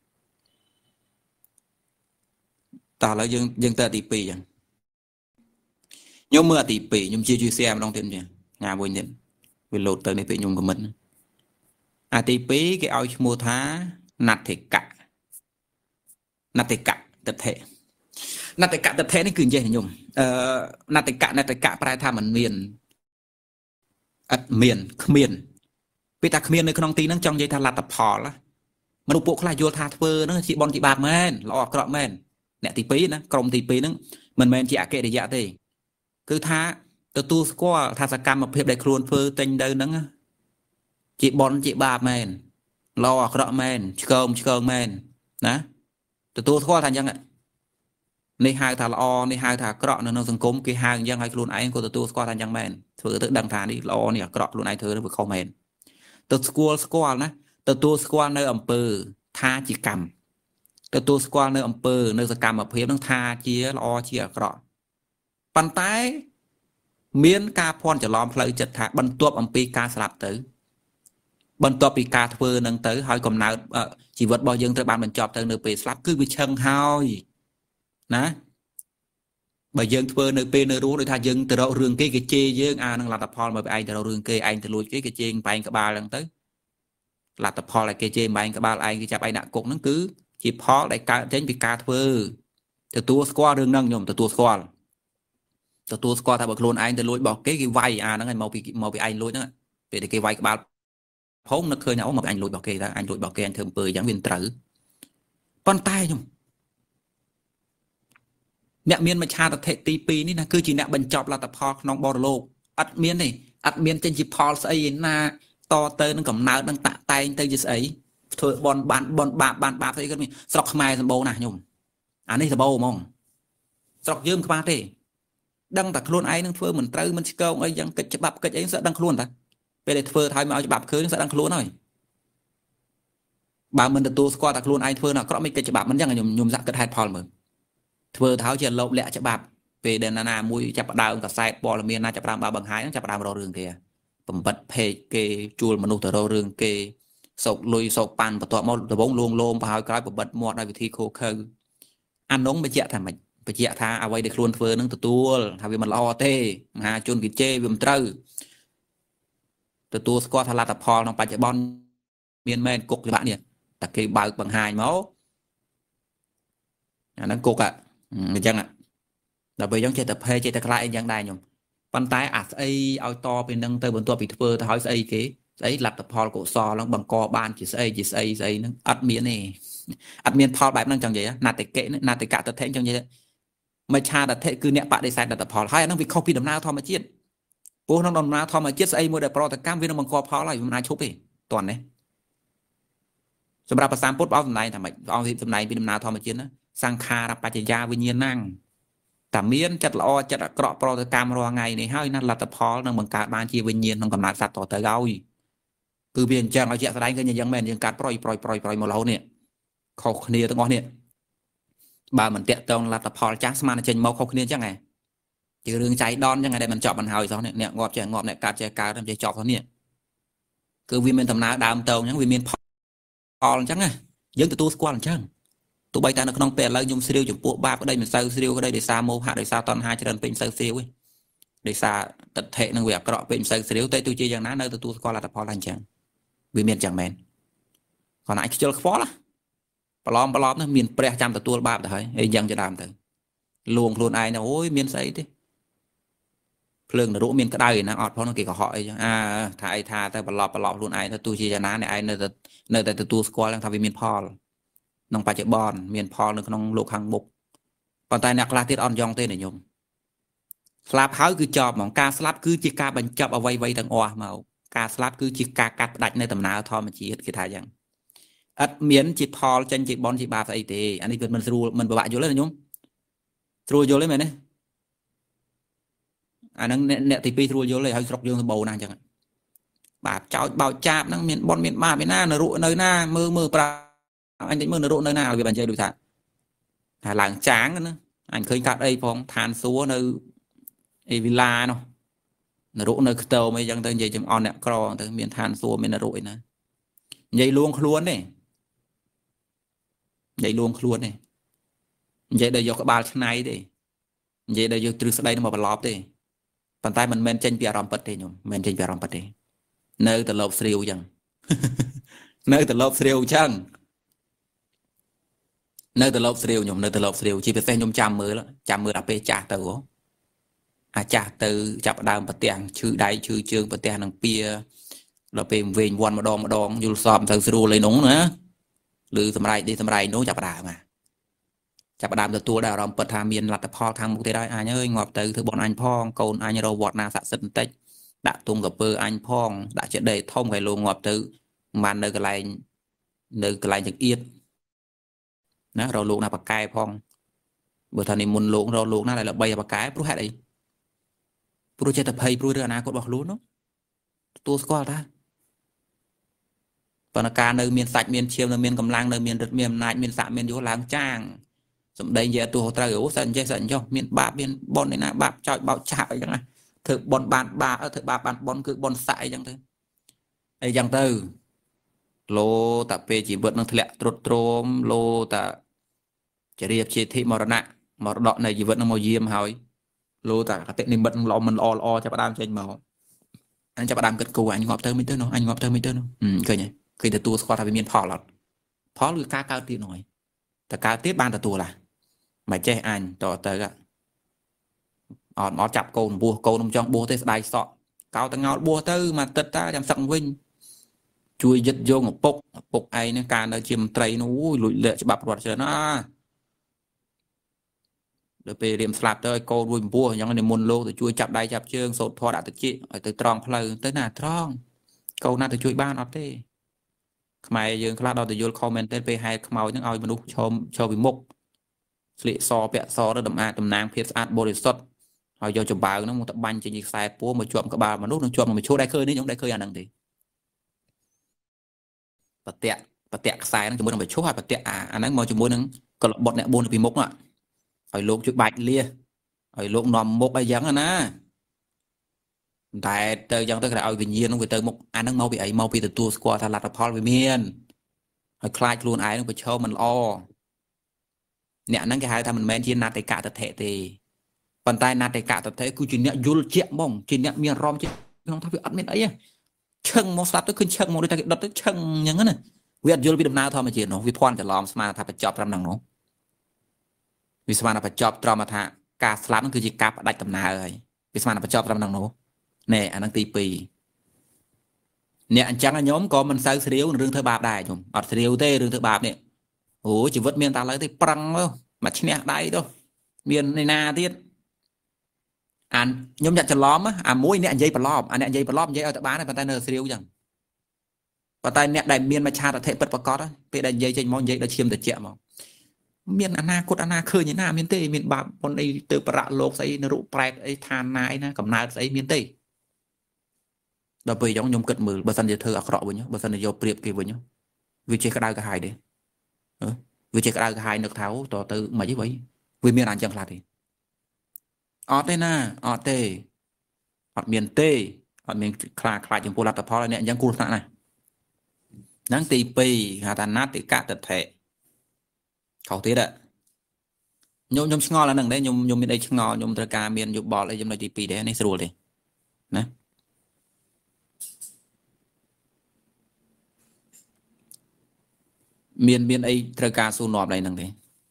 S1: ต่อแล้วยังเตอตีปียังยมเมื่อตีปียมเชี่ยช่วยแซมลองเต็มเนี่ยงานบนเนี่ยเวลาเตอในปียมกับมันตีปีcái ao mua thá nạt thể cạ nạt thể cạ tập thể nạt thể cạ tập thểนี่คือใจnhung nạt thể cạปลายทางมันเมียนอัดเมียนขมิ้นไปตาขมิ้นในขนมตีนั่งจ้องใจทาลัดตับพอละมันอุปกรณ์โยธาเฟอร์นั่งจีบอลจีบาแมนเราออกกระแมนเนี่ยตีปีนะกรมตีปีนั่งมันแมนจีอาเกะเดียะตีคือท้าตัวสกัวทาสกรรมมาเพียบได้ครวนเฟอร์เต็งเดินนั่งจีบอลจีบาแมนเราออกกระแมนเชิงแมนนะตัวสกัวทันยังไงในหายถาละอในหายถากระนั่นสังคมกี่หายยังไงครวนไอ้ก็ตัวสกัวทันยังแมนเถื่อตึกดังฐานนี่ละอเนี่ยกระครวนไอ้เธอเนี่ยคอมเมนต์ตัวสกัวนะตัวสกัวในอำเภอท่าจีกรรมตัวสกัวในอำเภอในสกรรมอำเภอต้องท่าเจียละอเจียกระปันท้ายเมียนกาพรจะล้อมเพลย์จัดถาบรรทุกอำปีกาสลับตือบรรทุกปีกาเฟอร์นังตือหอยกำเนิดชีวิตบ่ยังเธอบานบรรจบตือเนื้อปีสลับคือวิเชิงหอยนะบ่ยังเฟอร์เนื้อปีเนื้อรู้โดยท่ายังแต่เราเรื่องเกย์เจยังนังหลับตาพอมาไปไอแต่เราเรื่องเกย์ไอแต่ลุยเกย์เจงไปกับบาลังตือหลับตาพออะไรเกย์เจงไปกับบาไอจับไอหนักกกนั่นคือจีพอได้การเจนปีกาเฟอร์แต่ตัวสควอเรื่องนั่งยมแต่ตัวสควอถ้าบอกโลนไอแต่ลุยบอกเกย์ไวนั่งไงมาไปไอลุยนั่นเป็นเกย์ไวกับบาพ้องนักเคยเอามาanh lùi bảo kê đó anh lùi bảo kê anh thường bơi giảng viên tử con tay nhung nẹt miên mà cha tập thể tì pìนี่นะคือจีnẹtบรรจบเราแต่พอน้องบอลโลกอัดเมียนนี่อัดเมียนเจนจีพอลใส่นาต่อเตอร์นั่งกับน้านั่งตะไตเตอร์จะใส่เธอบอลบาใส่กันมีสลักขมายสมบูรณ์นะnhungอันนี้สมบูรณ์มองสลักยืมขมาเต้ดังแต่โคลนไอ้นั่งเฟื่อเหมือนเตอร์มันชิโก้ไอ้ยังเกิดจะบับเกิดไอ้เสดังโคลนแต่ពេលដែលធ្វើឲ្យមកឲ្យច្បាប់ឃើញស្ដាំខ្លួនហើយបើមិនទទួលស្គាល់តែខ្លួនឯងធ្វើនៅអាក្រក់មិនកិច្ចច្បាប់មិនចឹងខ្ញុំសាក់គិតហេតុផលមើលធ្វើទៅជាលោបលាក់ច្បាប់ពេលដែលណាមួយចាប់ដើមកសែតព័ត៌មានណាចាប់ដើមបើបង្ហាញចាប់ដើមរករឿងគេបំបិតភេកគេជួលមនុស្សទៅរករឿងគេសោកលុយសោកប៉ាន់បន្ទាប់មកដំបងលួងលោមប្រហើយក្រោយបំបិតមាត់ដោយវិធីខូខើអានងបញ្ជាក់ថាម៉េចបញ្ជាក់ថាអ្វីដែលខ្លួនធ្វើនឹងទទួលថាវាមិនល្អទេមហាជនគេជេរវាមិនត្រូវទទួលស្គាល់ថាលទ្ធផលក្នុងបច្ចុប្បន្នមានមែនគុកច្បាប់នេះតែគេបើកបង្ហាញមកអាហ្នឹងគុកអញ្ចឹងដល់ពេលអញ្ចឹងចេះតែភ័យចេះតែខ្លាចអីយ៉ាងដែរខ្ញុំប៉ុន្តែអាស្អីឲ្យតពីនឹងទៅបន្ទាប់ពីធ្វើទៅឲ្យស្អីគេស្អីលទ្ធផលកុសលហ្នឹងបង្កបានជាស្អីហ្នឹងអត់មានទេអត់មានផលបែបហ្នឹងចឹងនិយាយណាតិកៈណាតិកៈតថេចឹងនិយាយមច្ឆាតថេគឺអ្នកបដិសេធលទ្ធផលហើយអាហ្នឹងវាខុសពីដំណើរធម្មជាតិព្រោះក្នុងដំណើរធម្មជាតិស្អីមួយដែលប្រតិកម្មវានឹងបង្កផលហើយវាមិនអាចឈប់ទេតន់នេះសម្រាប់ប្រសាមពុទ្ធព្រះអង្គសម្ដែងថាម៉េចព្រះអង្គសម្ដែងពីដំណើរធម្មជាតិណាសង្ខារបច្ចយាវិញ្ញាណังតែមានចិត្តល្អចិត្តអាក្រក់ប្រតិកម្មរាល់ថ្ងៃនេះហើយណាលទ្ធផលនឹងបង្កើតបានជាវិញ្ញាណក្នុងកំណើតសត្វតទៅហើយគឺវាអញ្ចឹងឲ្យជាក់ស្ដែងឃើញយ៉ាងមែនយើងកាត់ប្រយមករហូតនេះខុសគ្នាទាំងអស់នេះបើមិនតាក់ទងលទ្ធផលចាស់ស្មានចេញមកខុសគ្នាអញ្ចឹងហ៎ជារឿងចៃដន្យអញ្ចឹងដែលមិនចប់មិនហើយសោះនេះអ្នកងាប់ចេះងាប់អ្នកកាត់ចេះកើតចេះចប់សោះនេះគឺវាមានដំណើរដើមតោងអញ្ចឹងវាមានផលអញ្ចឹងណាយើងទទួលស្គាល់អញ្ចឹងទោះបីតែនៅក្នុងពេលឥឡូវខ្ញុំស្រាវចំពោះបាបក្តីមិនសូវស្រាវក្តីដោយសារមោហៈដោយសារតណ្ហាច្រើនពេកមិនសូវស្រាវទេដោយសារទិដ្ឋិនឹងវាអាក្រក់ពេកមិនសូវស្រាវតែទោះជាយ៉ាងណានៅទទួលស្គាល់លទ្ធផលតែអញ្ចឹងវាមានអញ្ចឹងមែនគាត់អាចខ្ជិលខ្វល់ប្រឡំនោះមានព្រះចាំទទួលបាបទៅហើយអីយ៉ាងជាដើមទៅលួងខ្លួនឯងទៅអូយមានស្អីទេភ្លើងនរកមានក្តៅណាអត់ផងគេកុហកអីចឹងថាអីថាទៅប្រឡប់ខ្លួនឯងទៅទោះជាយ៉ាងណាអ្នកឯងនៅតែទទួលស្គាល់ថាវាមានផលក្នុងបច្ចុប្បន្នមានផលនៅក្នុងលោកខាងមុខប៉ុន្តែអ្នកខ្លះទៀតអត់យ៉ងទេណាញោមស្លាប់ហើយគឺចប់ហ្មងការស្លាប់គឺជាការបញ្ចប់អ្វីទាំងអស់មកការស្លាប់គឺជាការកាត់ផ្ដាច់នៅដំណើរធម្មជាតិគេថាយ៉ាងអត់មានជាផលចេញជាបនជាបាបស្អីទេអានេះវាមិនស្រួលមិនពិបាកយល់ទេណាញោមស្រួលយល់ទេមែនទេអាហ្នឹងអ្នកទី2ស្រួលយល់ទេហើយស្រុកយើងសម្បូរណាស់អញ្ចឹងបាទចោចបោចចាបហ្នឹងមានបនមានបាបឯណានរកនៅណាមើលប្រាអញតិចមើលនរកនៅណាឲ្យវាបញ្ចេញដូចថាឡើងចាងណាអញឃើញកាត់អីផងឋានសួគ៌នៅអេវីឡានោះនរកនៅខ្ទមអីចឹងទៅនិយាយចំអន់អ្នកក្រទៅមានឋានសួគ៌មាននរកអីណានិយាយលួងខ្លួនទេនិយាយលួងខ្លួនទេនិយាយដល់យកក្បាលឆ្នៃទេនិយាយដល់យកទ្រឹស្ដីមកប្រឡប់ទេប៉ុន្តែមិនមែនចេញពីអារម្មណ៍ពិតទេញោមមិនមែនចេញពីអារម្មណ៍ពិតទេនៅតែលោបស្រាវចឹងនៅតែលោបស្រាវចឹងនៅតែលោបស្រាវខ្ញុំនៅតែលោបស្រាវជាពិសេសខ្ញុំចាំមើលដល់ពេលចាស់ទៅអាចាស់ទៅចាប់ដើមប្រទះឈឺដៃឈឺជើងប្រទះនឹងពៀដល់ពេលវិញវាន់ម្ដងយល់សពទៅស្រួលឯនោះណាឬសម្រេចនោះចាប់ដើមទទួលដល់អារម្មណ៍ពិតថាមានលទ្ធផលខាងមុខទៀតហើយអញអើយងាប់ទៅធ្វើបនអញផងកូនអញរកវត្តណាស័ក្តិសិទ្ធិបន្តិចដាក់ទុំកពើអញផងដាក់ចេតិយធំឲ្យលោកងាប់ទៅមិននៅកន្លែងចង្អៀតណារកលោកណាបកែផងបើថានិមន្តលោករកលោកណាដែលល្បីបកែព្រោះហេតុអីព្រោះចេះតែភ័យព្រោះរឿងអនាគតរបស់ខ្លួននោះទទួលស្គាល់ថាប៉ុន្តែការនៅមានសាច់មានឈាមនៅមានកម្លាំងនៅមានរិទ្ធមានអំណាចមានស័ក្តិមានយសឡើងចាងសម្ដីនិយាយទោះត្រូវអូសិនចេះសិនចុះមានបាបមានបនឯណាបាបចោចបោកឆាបអីចឹងណាធ្វើបនបានបាបធ្វើបាបបានបនគឺបនស័ក្តិអីចឹងទៅលោតាពេលជីវិតនឹងធ្លាក់ទ្រុឌទ្រោមលោតាចរិយាជាធិមរណៈមរតកនៃជីវិតនឹងមកយាមហើយលោតាកតិនិមិត្តនឹងល្អចាប់ដើមចេញមកអញចាប់ដើមគិតគូអញងាប់ទៅមិនទៅនោះឃើញទទួលស្គាល់ថាវាមានផលអត់ផលគឺការកើតទៀតនោះហើយតែកើតទៀតបានទទួលឡាមិនចេះអញតទៅអត់មកចាប់កូនបួសកូនខ្ញុំចង់បួសទេស្ដាយសក់កោតងោតបួសទៅមកទឹកតាចាំសឹកវិញជួយយឹតយងឪពុកឯងនឹងការនៅជាមន្ត្រីនោះអូយលួចលាក់ច្បាប់រដ្ឋច្រើនណាដល់ពេលរៀមស្លាប់ទៅឲ្យកូនរួចបួសអញ្ចឹងនិមន្តលោកទៅជួយចាប់ដៃចាប់ជើងសូត្រធម៌ដាក់តិចឲ្យទៅត្រង់ផ្លូវទៅណាត្រង់កូនណាទៅជួយបានអត់ទេខ្មែរយើងខ្លះដល់ទៅយល់ comment ទៅពេលហែកខ្មោចហ្នឹងឲ្យមនុស្សឈរពីមុខស្លៀកសពាក់សទៅតំណាងភាពស្អាតបរិសុទ្ធហើយយកចំបើងហ្នឹងមកទៅបាញ់ចេញពីខ្សែពួរមកជាប់ក្បាលមនុស្សនឹងជាប់មកឈួរដៃឃើញនេះខ្ញុំដៃឃើញអាហ្នឹងទេបតាក់ខ្សែហ្នឹងជាមួយនឹងបឈុះហើយបតាក់អាហ្នឹងមកជាមួយនឹងកលបុតអ្នក4ពីមុខហើយលោកជួយបាច់លាហើយលោកនាំមុខអីចឹងណាតែទៅចឹងទៅគេឲ្យវិញ្ញាណនោះវាទៅមុខអាហ្នឹងមកពីអីមកពីទទួលស្គាល់ថាលទ្ធផលវាមានហើយខ្លាចខ្លួនឯងនឹងប្រឈមមិនល្អអ្នកហ្នឹងគេហៅថាមិនមែនជាណាតិកៈតថេទេប៉ុន្តែណាតិកៈតថេគឺជាអ្នកយល់ជាក់ហ្មងជាអ្នកមានអារម្មណ៍ជាក្នុងថាវាអត់មានអីទេឈឹងមកស្ដាប់ទៅឃើញឈឹងមកដូចតែគេដុតទៅឈឹងអញ្ចឹងណាវាអត់យល់ពីដំណើរធម្មជាតិនោះវាភ័ន្តច្រឡំស្មានថាបញ្ចប់ត្រឹមហ្នឹងនោះវាស្មានថាបញ្ចប់ត្រឹមថាការស្លាប់ហ្នឹងគឺជាការផ្ដាច់ដំណើរហើយវាស្មានថាបញ្ចប់ត្រឹមហ្នឹងនោះណែអាហ្នឹងទី2អ្នកអញ្ចឹងខ្ញុំក៏មិនសូវស្រាវរឿងធ្វើបាបដែរខ្ញុំអត់ស្រាវទេរឿងធ្វើបាបនេះអូជីវិតមានតែឡើយទេប្រឹងមកឈ្នះដៃទៅមាននៃណាទៀតខ្ញុំចាក់ច្រឡំអាមួយអ្នកនិយាយប្រឡប់អ្នកនិយាយប្រឡប់និយាយឲ្យតែបានតែប៉ុន្តែនៅស្រាវអញ្ចឹងប៉ុន្តែអ្នកដែលមានមច្ឆាតធិពិតប្រកបពេលដែលនិយាយចេញមកនិយាយដល់ឈាមត្រជាក់មកមានអនាគតអនាឃើញឯណាមានទេមានបាបប៉ុនអីទៅប្រៈលោកស្អីនៅរូបប្រែតអីឋានណាអីណាកំណើតស្អីមានទេដល់ពេលខ្ញុំគិតមើលបើសិនជាធ្វើអាក្រក់វិញបើសិនជាយកប្រៀបគេវិញវាចេះក្តៅក្រហាយទេវាចេះក្តៅក្រហាយនឹកថាតទៅមិនអីវាមានអញ្ចឹងខ្លះទេអត់ទេណាអត់ទេអត់មានទេអត់មានខ្លាចចំពោះលទ្ធផលអ្នកអញ្ចឹងគ្រោះថ្នាក់ណាស់ហ្នឹងទី2ហៅថាណាតិកៈតថេខុសទៀតខ្ញុំឆ្ងល់អាហ្នឹងដែរខ្ញុំមានអីឆ្ងល់ខ្ញុំត្រូវការមានយោបល់អីចំណុចទី2ដែរនេះស្រួលទេណាមានអីត្រូវការសួរនាំអីហ្នឹងទេ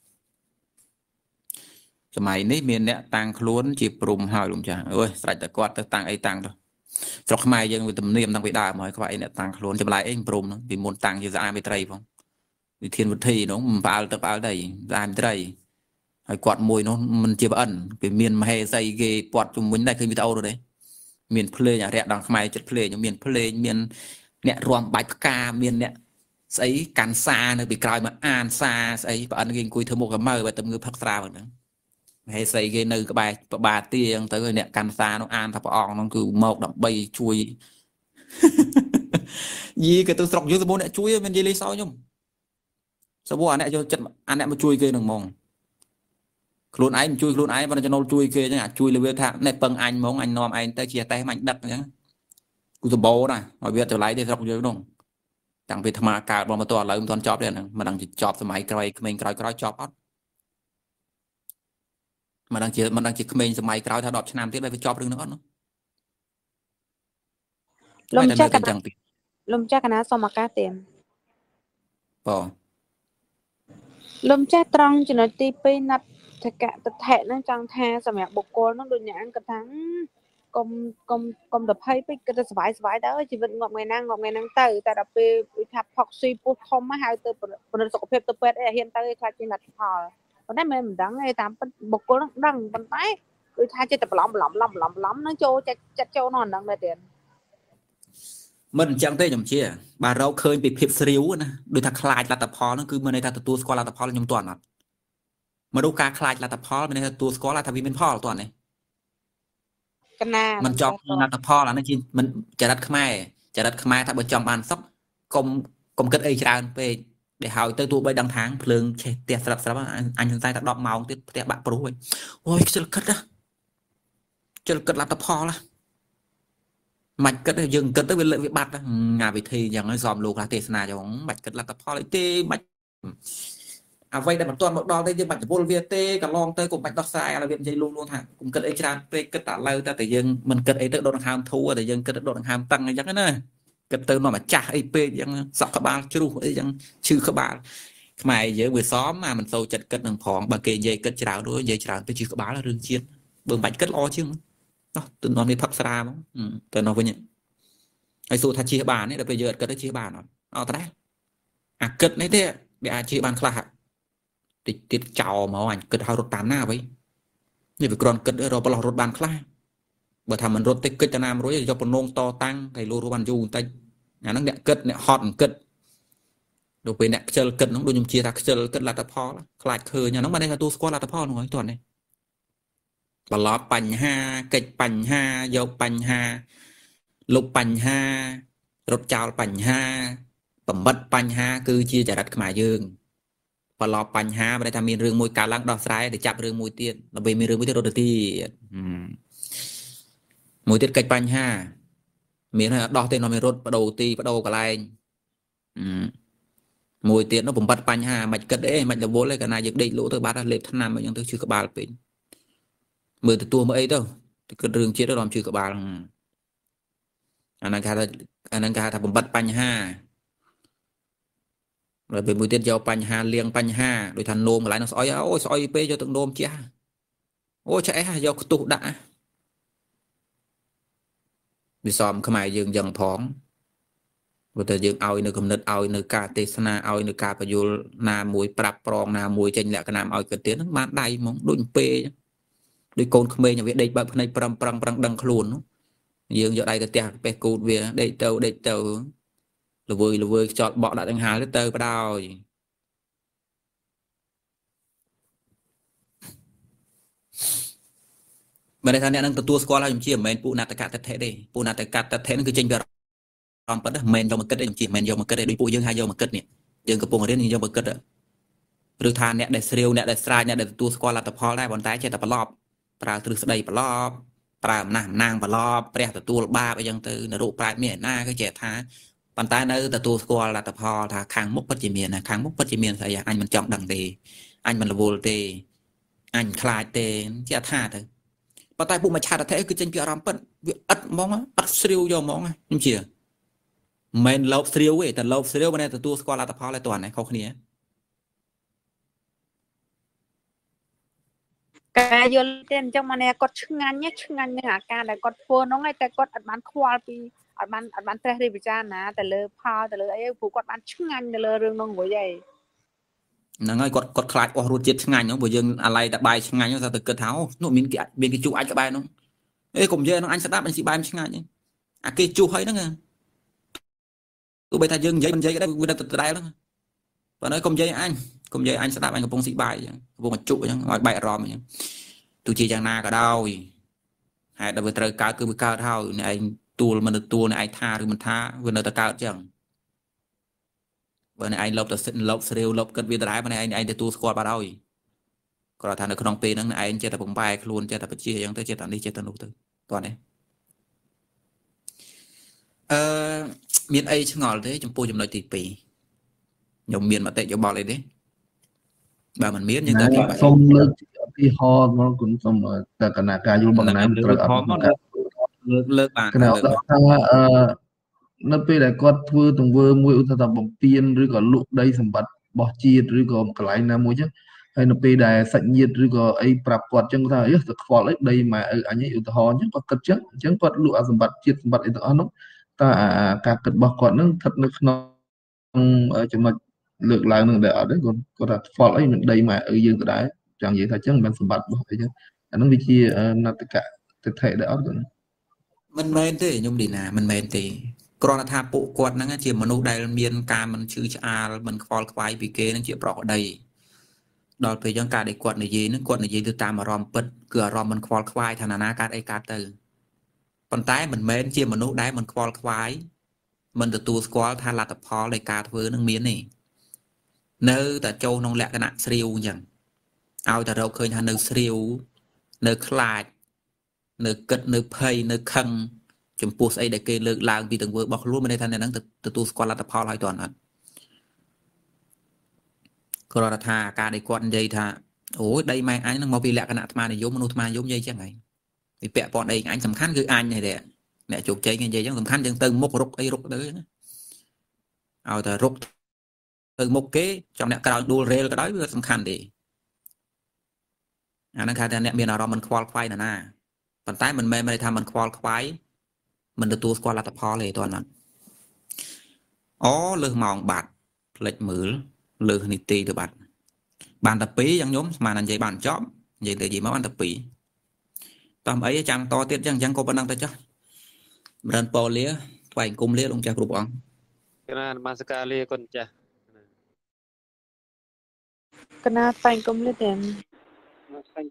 S1: សម័យនេះមានអ្នកតាំងខ្លួនជាព្រំហើយលោកចាស់អើយស្រេចតែគាត់ទៅតាំងអីតាំងទៅស្រុកខ្មែរយើងវាទំនៀមតាំងពីដើមហើយខ្វះអីអ្នកតាំងខ្លួនចម្លែកអីព្រំហ្នឹងពីមុនតាំងជាស្អាតមេត្រីផងវិធានវិធីនោះមិនផ្អើលទឹកផ្អើលដីស្អាតមេត្រីហើយគាត់មួយនោះមិនជាប្អិនគេមានមហេសីគេពាត់ជំនួញដែរឃើញវីដេអូនោះទេមានភ្លេងអារៈដងខ្មែរចិត្តភ្លេងមានភ្លេងមានអ្នករាំបាច់ផ្កាមានអ្នកស្អីកាន់សានៅពីក្រោយមកអានសាស្អីប្អិនគេអង្គុយធ្វើមុខកមើបើទៅងើផឹកស្រាហ្នឹងមហេសីគេនៅក្បែរប្របាទាអញ្ចឹងទៅអ្នកកាន់សានោះអានថាព្រះអង្គនោះគឺមកដើម្បីជួយយីគេទៅស្រុកយើងសម្បូរអ្នកជួយមិននិយាយលេងសើចខ្ញុំសម្បូរអាអ្នកយកចិត្តអាអ្នកមកជួយគេនឹងហ្មងខ្លួនឯងជួយខ្លួនឯងប៉ុន្តែចំណូលជួយគេអញ្ចឹងជួយលើវាថានេះពឹងអញហ្មងអញនាំឯងទៅជាតេះអញដឹកអញ្ចឹងគូសម្បូរណាឲ្យវាចម្លៃទេស្រុកយើងនោះតាំងពីថ្មកើតមកតឥឡូវមិនទាន់ចប់ទេហ្នឹងមិនដឹងជាចប់សម័យក្រោយក្មេងក្រោយចប់អត់មិនដឹងជាក្មេងសម័យក្រោយថា10ឆ្នាំទៀតវាចប់រឿងហ្នឹងអត់នោះ
S5: លំចាស់កណាសូមឱកាសទៀត
S1: បង
S5: លំចាស់ត្រង់ចំណុចទី2ណាត់តកៈតថេហ្នឹងចង់ថាសម្រាប់បុគ្គលហ្នឹងដូចអ្នកអង្គគាត់ថាកុំទៅភ័យពេកគិតទៅសុបាយទៅជីវិតងាប់ថ្ងៃណាហ្នឹងទៅតែដល់ពេលដូចថាផុកស៊ីពោះធំហៅទៅពិនិត្យសុខភាពទៅពេទ្យអីហ៊ានទៅឯខ្លាចជាលទ្ធផលប៉ុន្តែមិនដឹងទេតាមពិតបុគ្គលហ្នឹងដឹងប៉ុន្តែដូចថាចិត្តតែបន្លំហ្នឹងចូលចិត្តចូលនោះហ្នឹងដែរទៀត
S1: មិនអញ្ចឹងទេខ្ញុំជាបើរកឃើញពីភាពស្រាវណាដូចថាខ្លាចលទ្ធផលហ្នឹងគឺមានន័យថាទទួលស្គាល់លទ្ធផលខ្ញុំទាន់អត់មនុស្សការខ្លាចលទ្ធផលមានន័យថាទទួលស្គាល់ថាវាមានផលទាន់ទេ
S5: កណា
S1: មិនចង់លទ្ធផលអានេះជាមិនចរិតខ្មែរថាបើចង់បានសុខកុំគិតអីច្រើនពេកđể hỏi tới tụi bay đăng tháng phượng tiệt sập anh thằng tay ta đọc màu tiệt bạn pro ôi chơi cất là tập kho là mạch cất dừng cất tới bên lợi bị bắt nhà vị thì chẳng nói dòm lục là tiền nào cho bóng mạch cất là tập kho lấy tê mạch vay để một toàn một đo đây như mạch vô việt tê cả lon tới cùng mạch đọc sai là việc dây luôn luôn hả cũng cất ấy ra cất tạ lâu ta tự dưng mình cất ấy tới đồn ham thua để dưng cất đồn ham tăng chắc nữa cái từ nó mà chả ấy pe chẳng sọc các bạn chú ấy chẳng chư các bạn mày với buổi xóm mà mình sâu chặt cất đường phòng bà kê dây cất chảo đối dây chảo tôi chư các bạn là rừng chiên bường bạch cất lo chứ đó từ nó đi phật ra từ nó với nhận hay số thật chia bàn ấy là bây giờ cất chia bàn nó đấy à cất đấy thế bị ai chia bàn khla tiết chào máu ảnh cất hao rốt tán nào vậy như việc còn cất rồi bao rốt bàn khla bởi thằng mình rốt tích cất cho nam rồi cho bọn nông to tăng thầy lô bàn dù tay nhà nó đẹp cất nè hot cất đồ về nè chơi cất nó đôi nhung chia ra chơi cất là tập ho là lại khơi nhà nó mà đây là tu squat là tập ho rồi toàn này บลอปัญหาเกิดปัญหาโยปัญหาลบปัญหารถเจ้าปัญหาបំបត្តិបញ្ហាគឺជាចរិតខ្មែរយើងបលបបញ្ហាមិនได้ថាមានរឿងមួយកើតឡើងដោះស្រាយទៅចាប់រឿងមួយទៀតដល់ពេលមានរឿងមួយទៀតរត់ទៅទៀតមួយទៀតកិច្ចបញ្ហាមានហើយអត់ដោះទេនាំមានរត់បដូរទីបដូរកន្លែងមួយទៀតនោះបំបត្តិបញ្ហាមិនគិតអីមិនរវល់ទេកាលណាយើងដេកលក់ទៅបាត់លេបថ្នាំអញ្ចឹងទៅឈឺក្បាលពេកមើលទទួលមកអីទៅគិតរឿងជាតិទៅរំឈឺក្បាលអាហ្នឹងគេថាបំបត្តិបញ្ហាrồi về buổi tiết giaoបញ្ហាលៀងបញ្ហាដោយថានោមកន្លែងនោះស្អុយអូយស្អុយពេកយកទឹកនោមជះអូឆែយកខ្ទុះដាក់វាសមខ្មែរយើងយ៉ាងផងព្រោះតែយើងឲ្យនៅគំនិតឲ្យនៅការទេសនាឲ្យនៅការបញ្យលណាមួយប្រាប់ប្រងណាមួយចេញលក្ខណៈឲ្យគិតទៀតហ្នឹងបានដៃហ្មងដូចពេកដូចកូនក្មេងវាដេកបើកភ្នែកប្រឹងដឹងខ្លួនយើងយកដៃទៅទះពេះគូតវាដេកទៅល្វើយខ្ចត់បក់ដាក់ដង្ហាលទៅបដ ôi មិនได้ថាអ្នកនឹងទទួលស្គាល់ហើយខ្ញុំជាមិនមែនពួកនាតកតថេទេពួកនាតកតថេនឹងគឺចេញពីរំប៉ិតមិនមែនយកមកគិតទេខ្ញុំជាមិនមែនយកមកគិតទេដូចពួកយើងហើយយកមកគិតនេះយើងកំពុងរៀនយើងយកមកគិតឬថាអ្នកដែលស្រាវអ្នកដែលស្រាយអ្នកដែលទទួលស្គាល់លទ្ធផលដែរប៉ុន្តែចេះតែប្រឡប់ប្រើទ្រឹស្ដីប្រឡប់ប្រើអំណះអំណាងប្រឡប់ព្រះទទួលបាបអីចឹងទៅនរោប្រាជ្ញមានណាគឺចេះថាប៉ុន្តែនៅទទួលស្គាល់លទ្ធផលថាខាងមុខពិតជាមានណាខាងមុខពិតជាមានស្អីអញមិនចង់ដឹងទេអញមិនរវល់ទេអញខ្លាចទេជាថាទៅប៉ុន្តែពួកមច្ឆាតថេគឺចេញពីអារម្មណ៍ពិតវាឥតហ្មងអត់ស្រាវយកហ្មងខ្ញុំជាមិនលោបស្រាវទេតែលោបស្រាវមិនតែទទួលស្គាល់លទ្ធផលឯតើណាខុសគ្នា
S5: ការយល់ទេអញ្ចឹងមកនេះគាត់ឆ្ងាញ់នឹងអាការដែលគាត់ធ្វើហ្នឹងហើយតែគាត់អត់បានខ្វល់ពីអត់បានត្រេះរិះពិចារណាទៅលើផលទៅលើអីព្រោះគាត់បានឆ្ងាញ់ទៅលើរឿងហ្នឹងវិញហើយ
S1: ហ្នឹងហើយគាត់ខ្លាចអស់រសជាតិឆ្ងាញ់ហ្នឹងព្រោះយើងអាឡ័យតែបាយឆ្ងាញ់ហ្នឹងទៅគិតថាអូនោះមានគេជុះអាចក្បែរហ្នឹងអេកុំនិយាយហ្នឹងអញស្ដាប់អញស៊ីបាយឆ្ងាញ់អាគេជុះហើយហ្នឹងទោះបីថាយើងនិយាយមិននិយាយក៏ដែរវាទៅដដែលហ្នឹងប៉ុន្តែកុំនិយាយអញស្ដាប់អញកំពុងស៊ីបាយកំពុងជុះអញ្ចឹងឲ្យបែកអារម្មណ៍អញ្ចឹងទោះជាយ៉ាងណាក៏ដោយហេតុដែលវាត្រូវកើតគឺវាកើតហើយអ្នកឯងទួលមិនទួលអ្នកឯងថាឬមិនថាវានៅតែកើតអញ្ចឹងបើអ្នកឯងលបទៅលបស្រាវលបគិតវាដដែលបើអ្នកឯងទទួលស្គាល់បាត់ហើយគាត់ថានៅក្នុងពេលហ្នឹងអ្នកឯងចេះតែបំបែកខ្លួនចេះតែបជាអញ្ចឹងទៅចេះតែនេះចេះតែនោះទៅតោះនេះមានអីឆ្ងល់ទេចំពោះចំណុចទី2ខ្ញុំមានមតិយោបល់អីទេបើមិនមានយើងទៅទី3
S4: សូមលើកឧទាហរណ៍មកគុណសូមតើគណៈការយល់បងណាត្រូវអត់
S1: លើកបាន
S4: គណៈថានៅពេលដែលគាត់ធ្វើទង្វើមួយឧទាហរណ៍បំពេញឬក៏លក់ដីសម្បត្តិរបស់ជាតិឬក៏កន្លែងណាមួយចឹងហើយនៅពេលដែលសាច់ញាតិឬក៏អីប្រាប់គាត់ចឹងថាអីទៅខ្វល់អីដីម៉ែឪអញឧទាហរណ៍ចឹងគាត់គិតចឹងអញ្ចឹងគាត់លក់អាសម្បត្តិជាតិសម្បត្តិអីទាំងអស់នោះតើការគិតរបស់គាត់នឹងស្ថិតនៅក្នុងចំណុចលើកឡើងនឹងដែរអត់ទេគាត់ថាខ្វល់អីមិនដីម៉ែឪយើងទៅដែរចង់និយាយថាចឹងមិនសម្បត្តិរបស់អីចឹងអានឹងវាជានតកៈទិដ្ឋិដែរអត់គាត់
S1: មិនមែនទេខ្ញុំឌីណាមិនមែនទេគ្រាន់តែថាពួកគាត់ហ្នឹងជាមនុស្សដែលមានការមិនឈឺឆ្អាលមិនខ្វល់ខ្វាយពីគេនឹងជាប្រក្តីដល់ពេលចឹងការដែលគាត់និយាយហ្នឹងគាត់និយាយទៅតាមអារម្មណ៍ពិតគឺអារម្មណ៍មិនខ្វល់ខ្វាយថាណាកើតអីកើតទៅប៉ុន្តែមិនមែនជាមនុស្សដែលមិនខ្វល់ខ្វាយមិនទទួលស្គាល់ថាលទ្ធផលនៃការធ្វើនឹងមានទេនៅតែចូលក្នុងលក្ខណៈស្រាវអញ្ចឹងឲ្យតែរកឃើញថានៅស្រាវនៅខ្លាចនៅគិតនៅភ័យនៅខឹងចំពោះស្អីដែលគេលើកឡើងពីទង្វើរបស់ខ្លួនមិនន័យថាអ្នកហ្នឹងទទួលស្គាល់លទ្ធផលហើយតើអត់គ្រាន់តែថាការដែលគាត់និយាយថាអូយដីម៉ែអញហ្នឹងមកពីលក្ខណៈអាត្មានិយមមនុស្សអាត្មានិយមនិយាយចឹងហើយពីពាក់ព័ន្ធអីអញសំខាន់គឺអញនេះដែរអ្នកជោគជ័យគេនិយាយចឹងសំខាន់យើងទៅមុខរុកអីរុកទៅណាឲ្យតែរុកទៅមុខគេចំអ្នកក្រោយដួលរេលក៏ដោយវាសំខាន់ទេអាហ្នឹងគេថាអ្នកមានអារម្មណ៍មិនខ្វល់ខ្វាយណាប៉ុន្តែមិនមែនន័យថាមិនខ្វល់ខ្វាយមិនទទួលស្គាល់លទ្ធផលទេតើណាអូលើសម៉ោងបាត់ផ្លេចមើលលើសនីតិទៅបាត់បានតែ2យ៉ាងខ្ញុំស្មានតែនិយាយបានចប់និយាយទៅនិយាយមកបានតែ2តាមអីចាំតទៀតអញ្ចឹងក៏ប៉ុណ្ណឹងទៅចុះម្រិនប៉ូលាថ្វាយអង្គមលាលោកចាស់គ្រប់អង្គ
S3: គណៈនមស្ការលាគុណចាស់
S5: គណៈថ្វាយអង្គមលាទាំង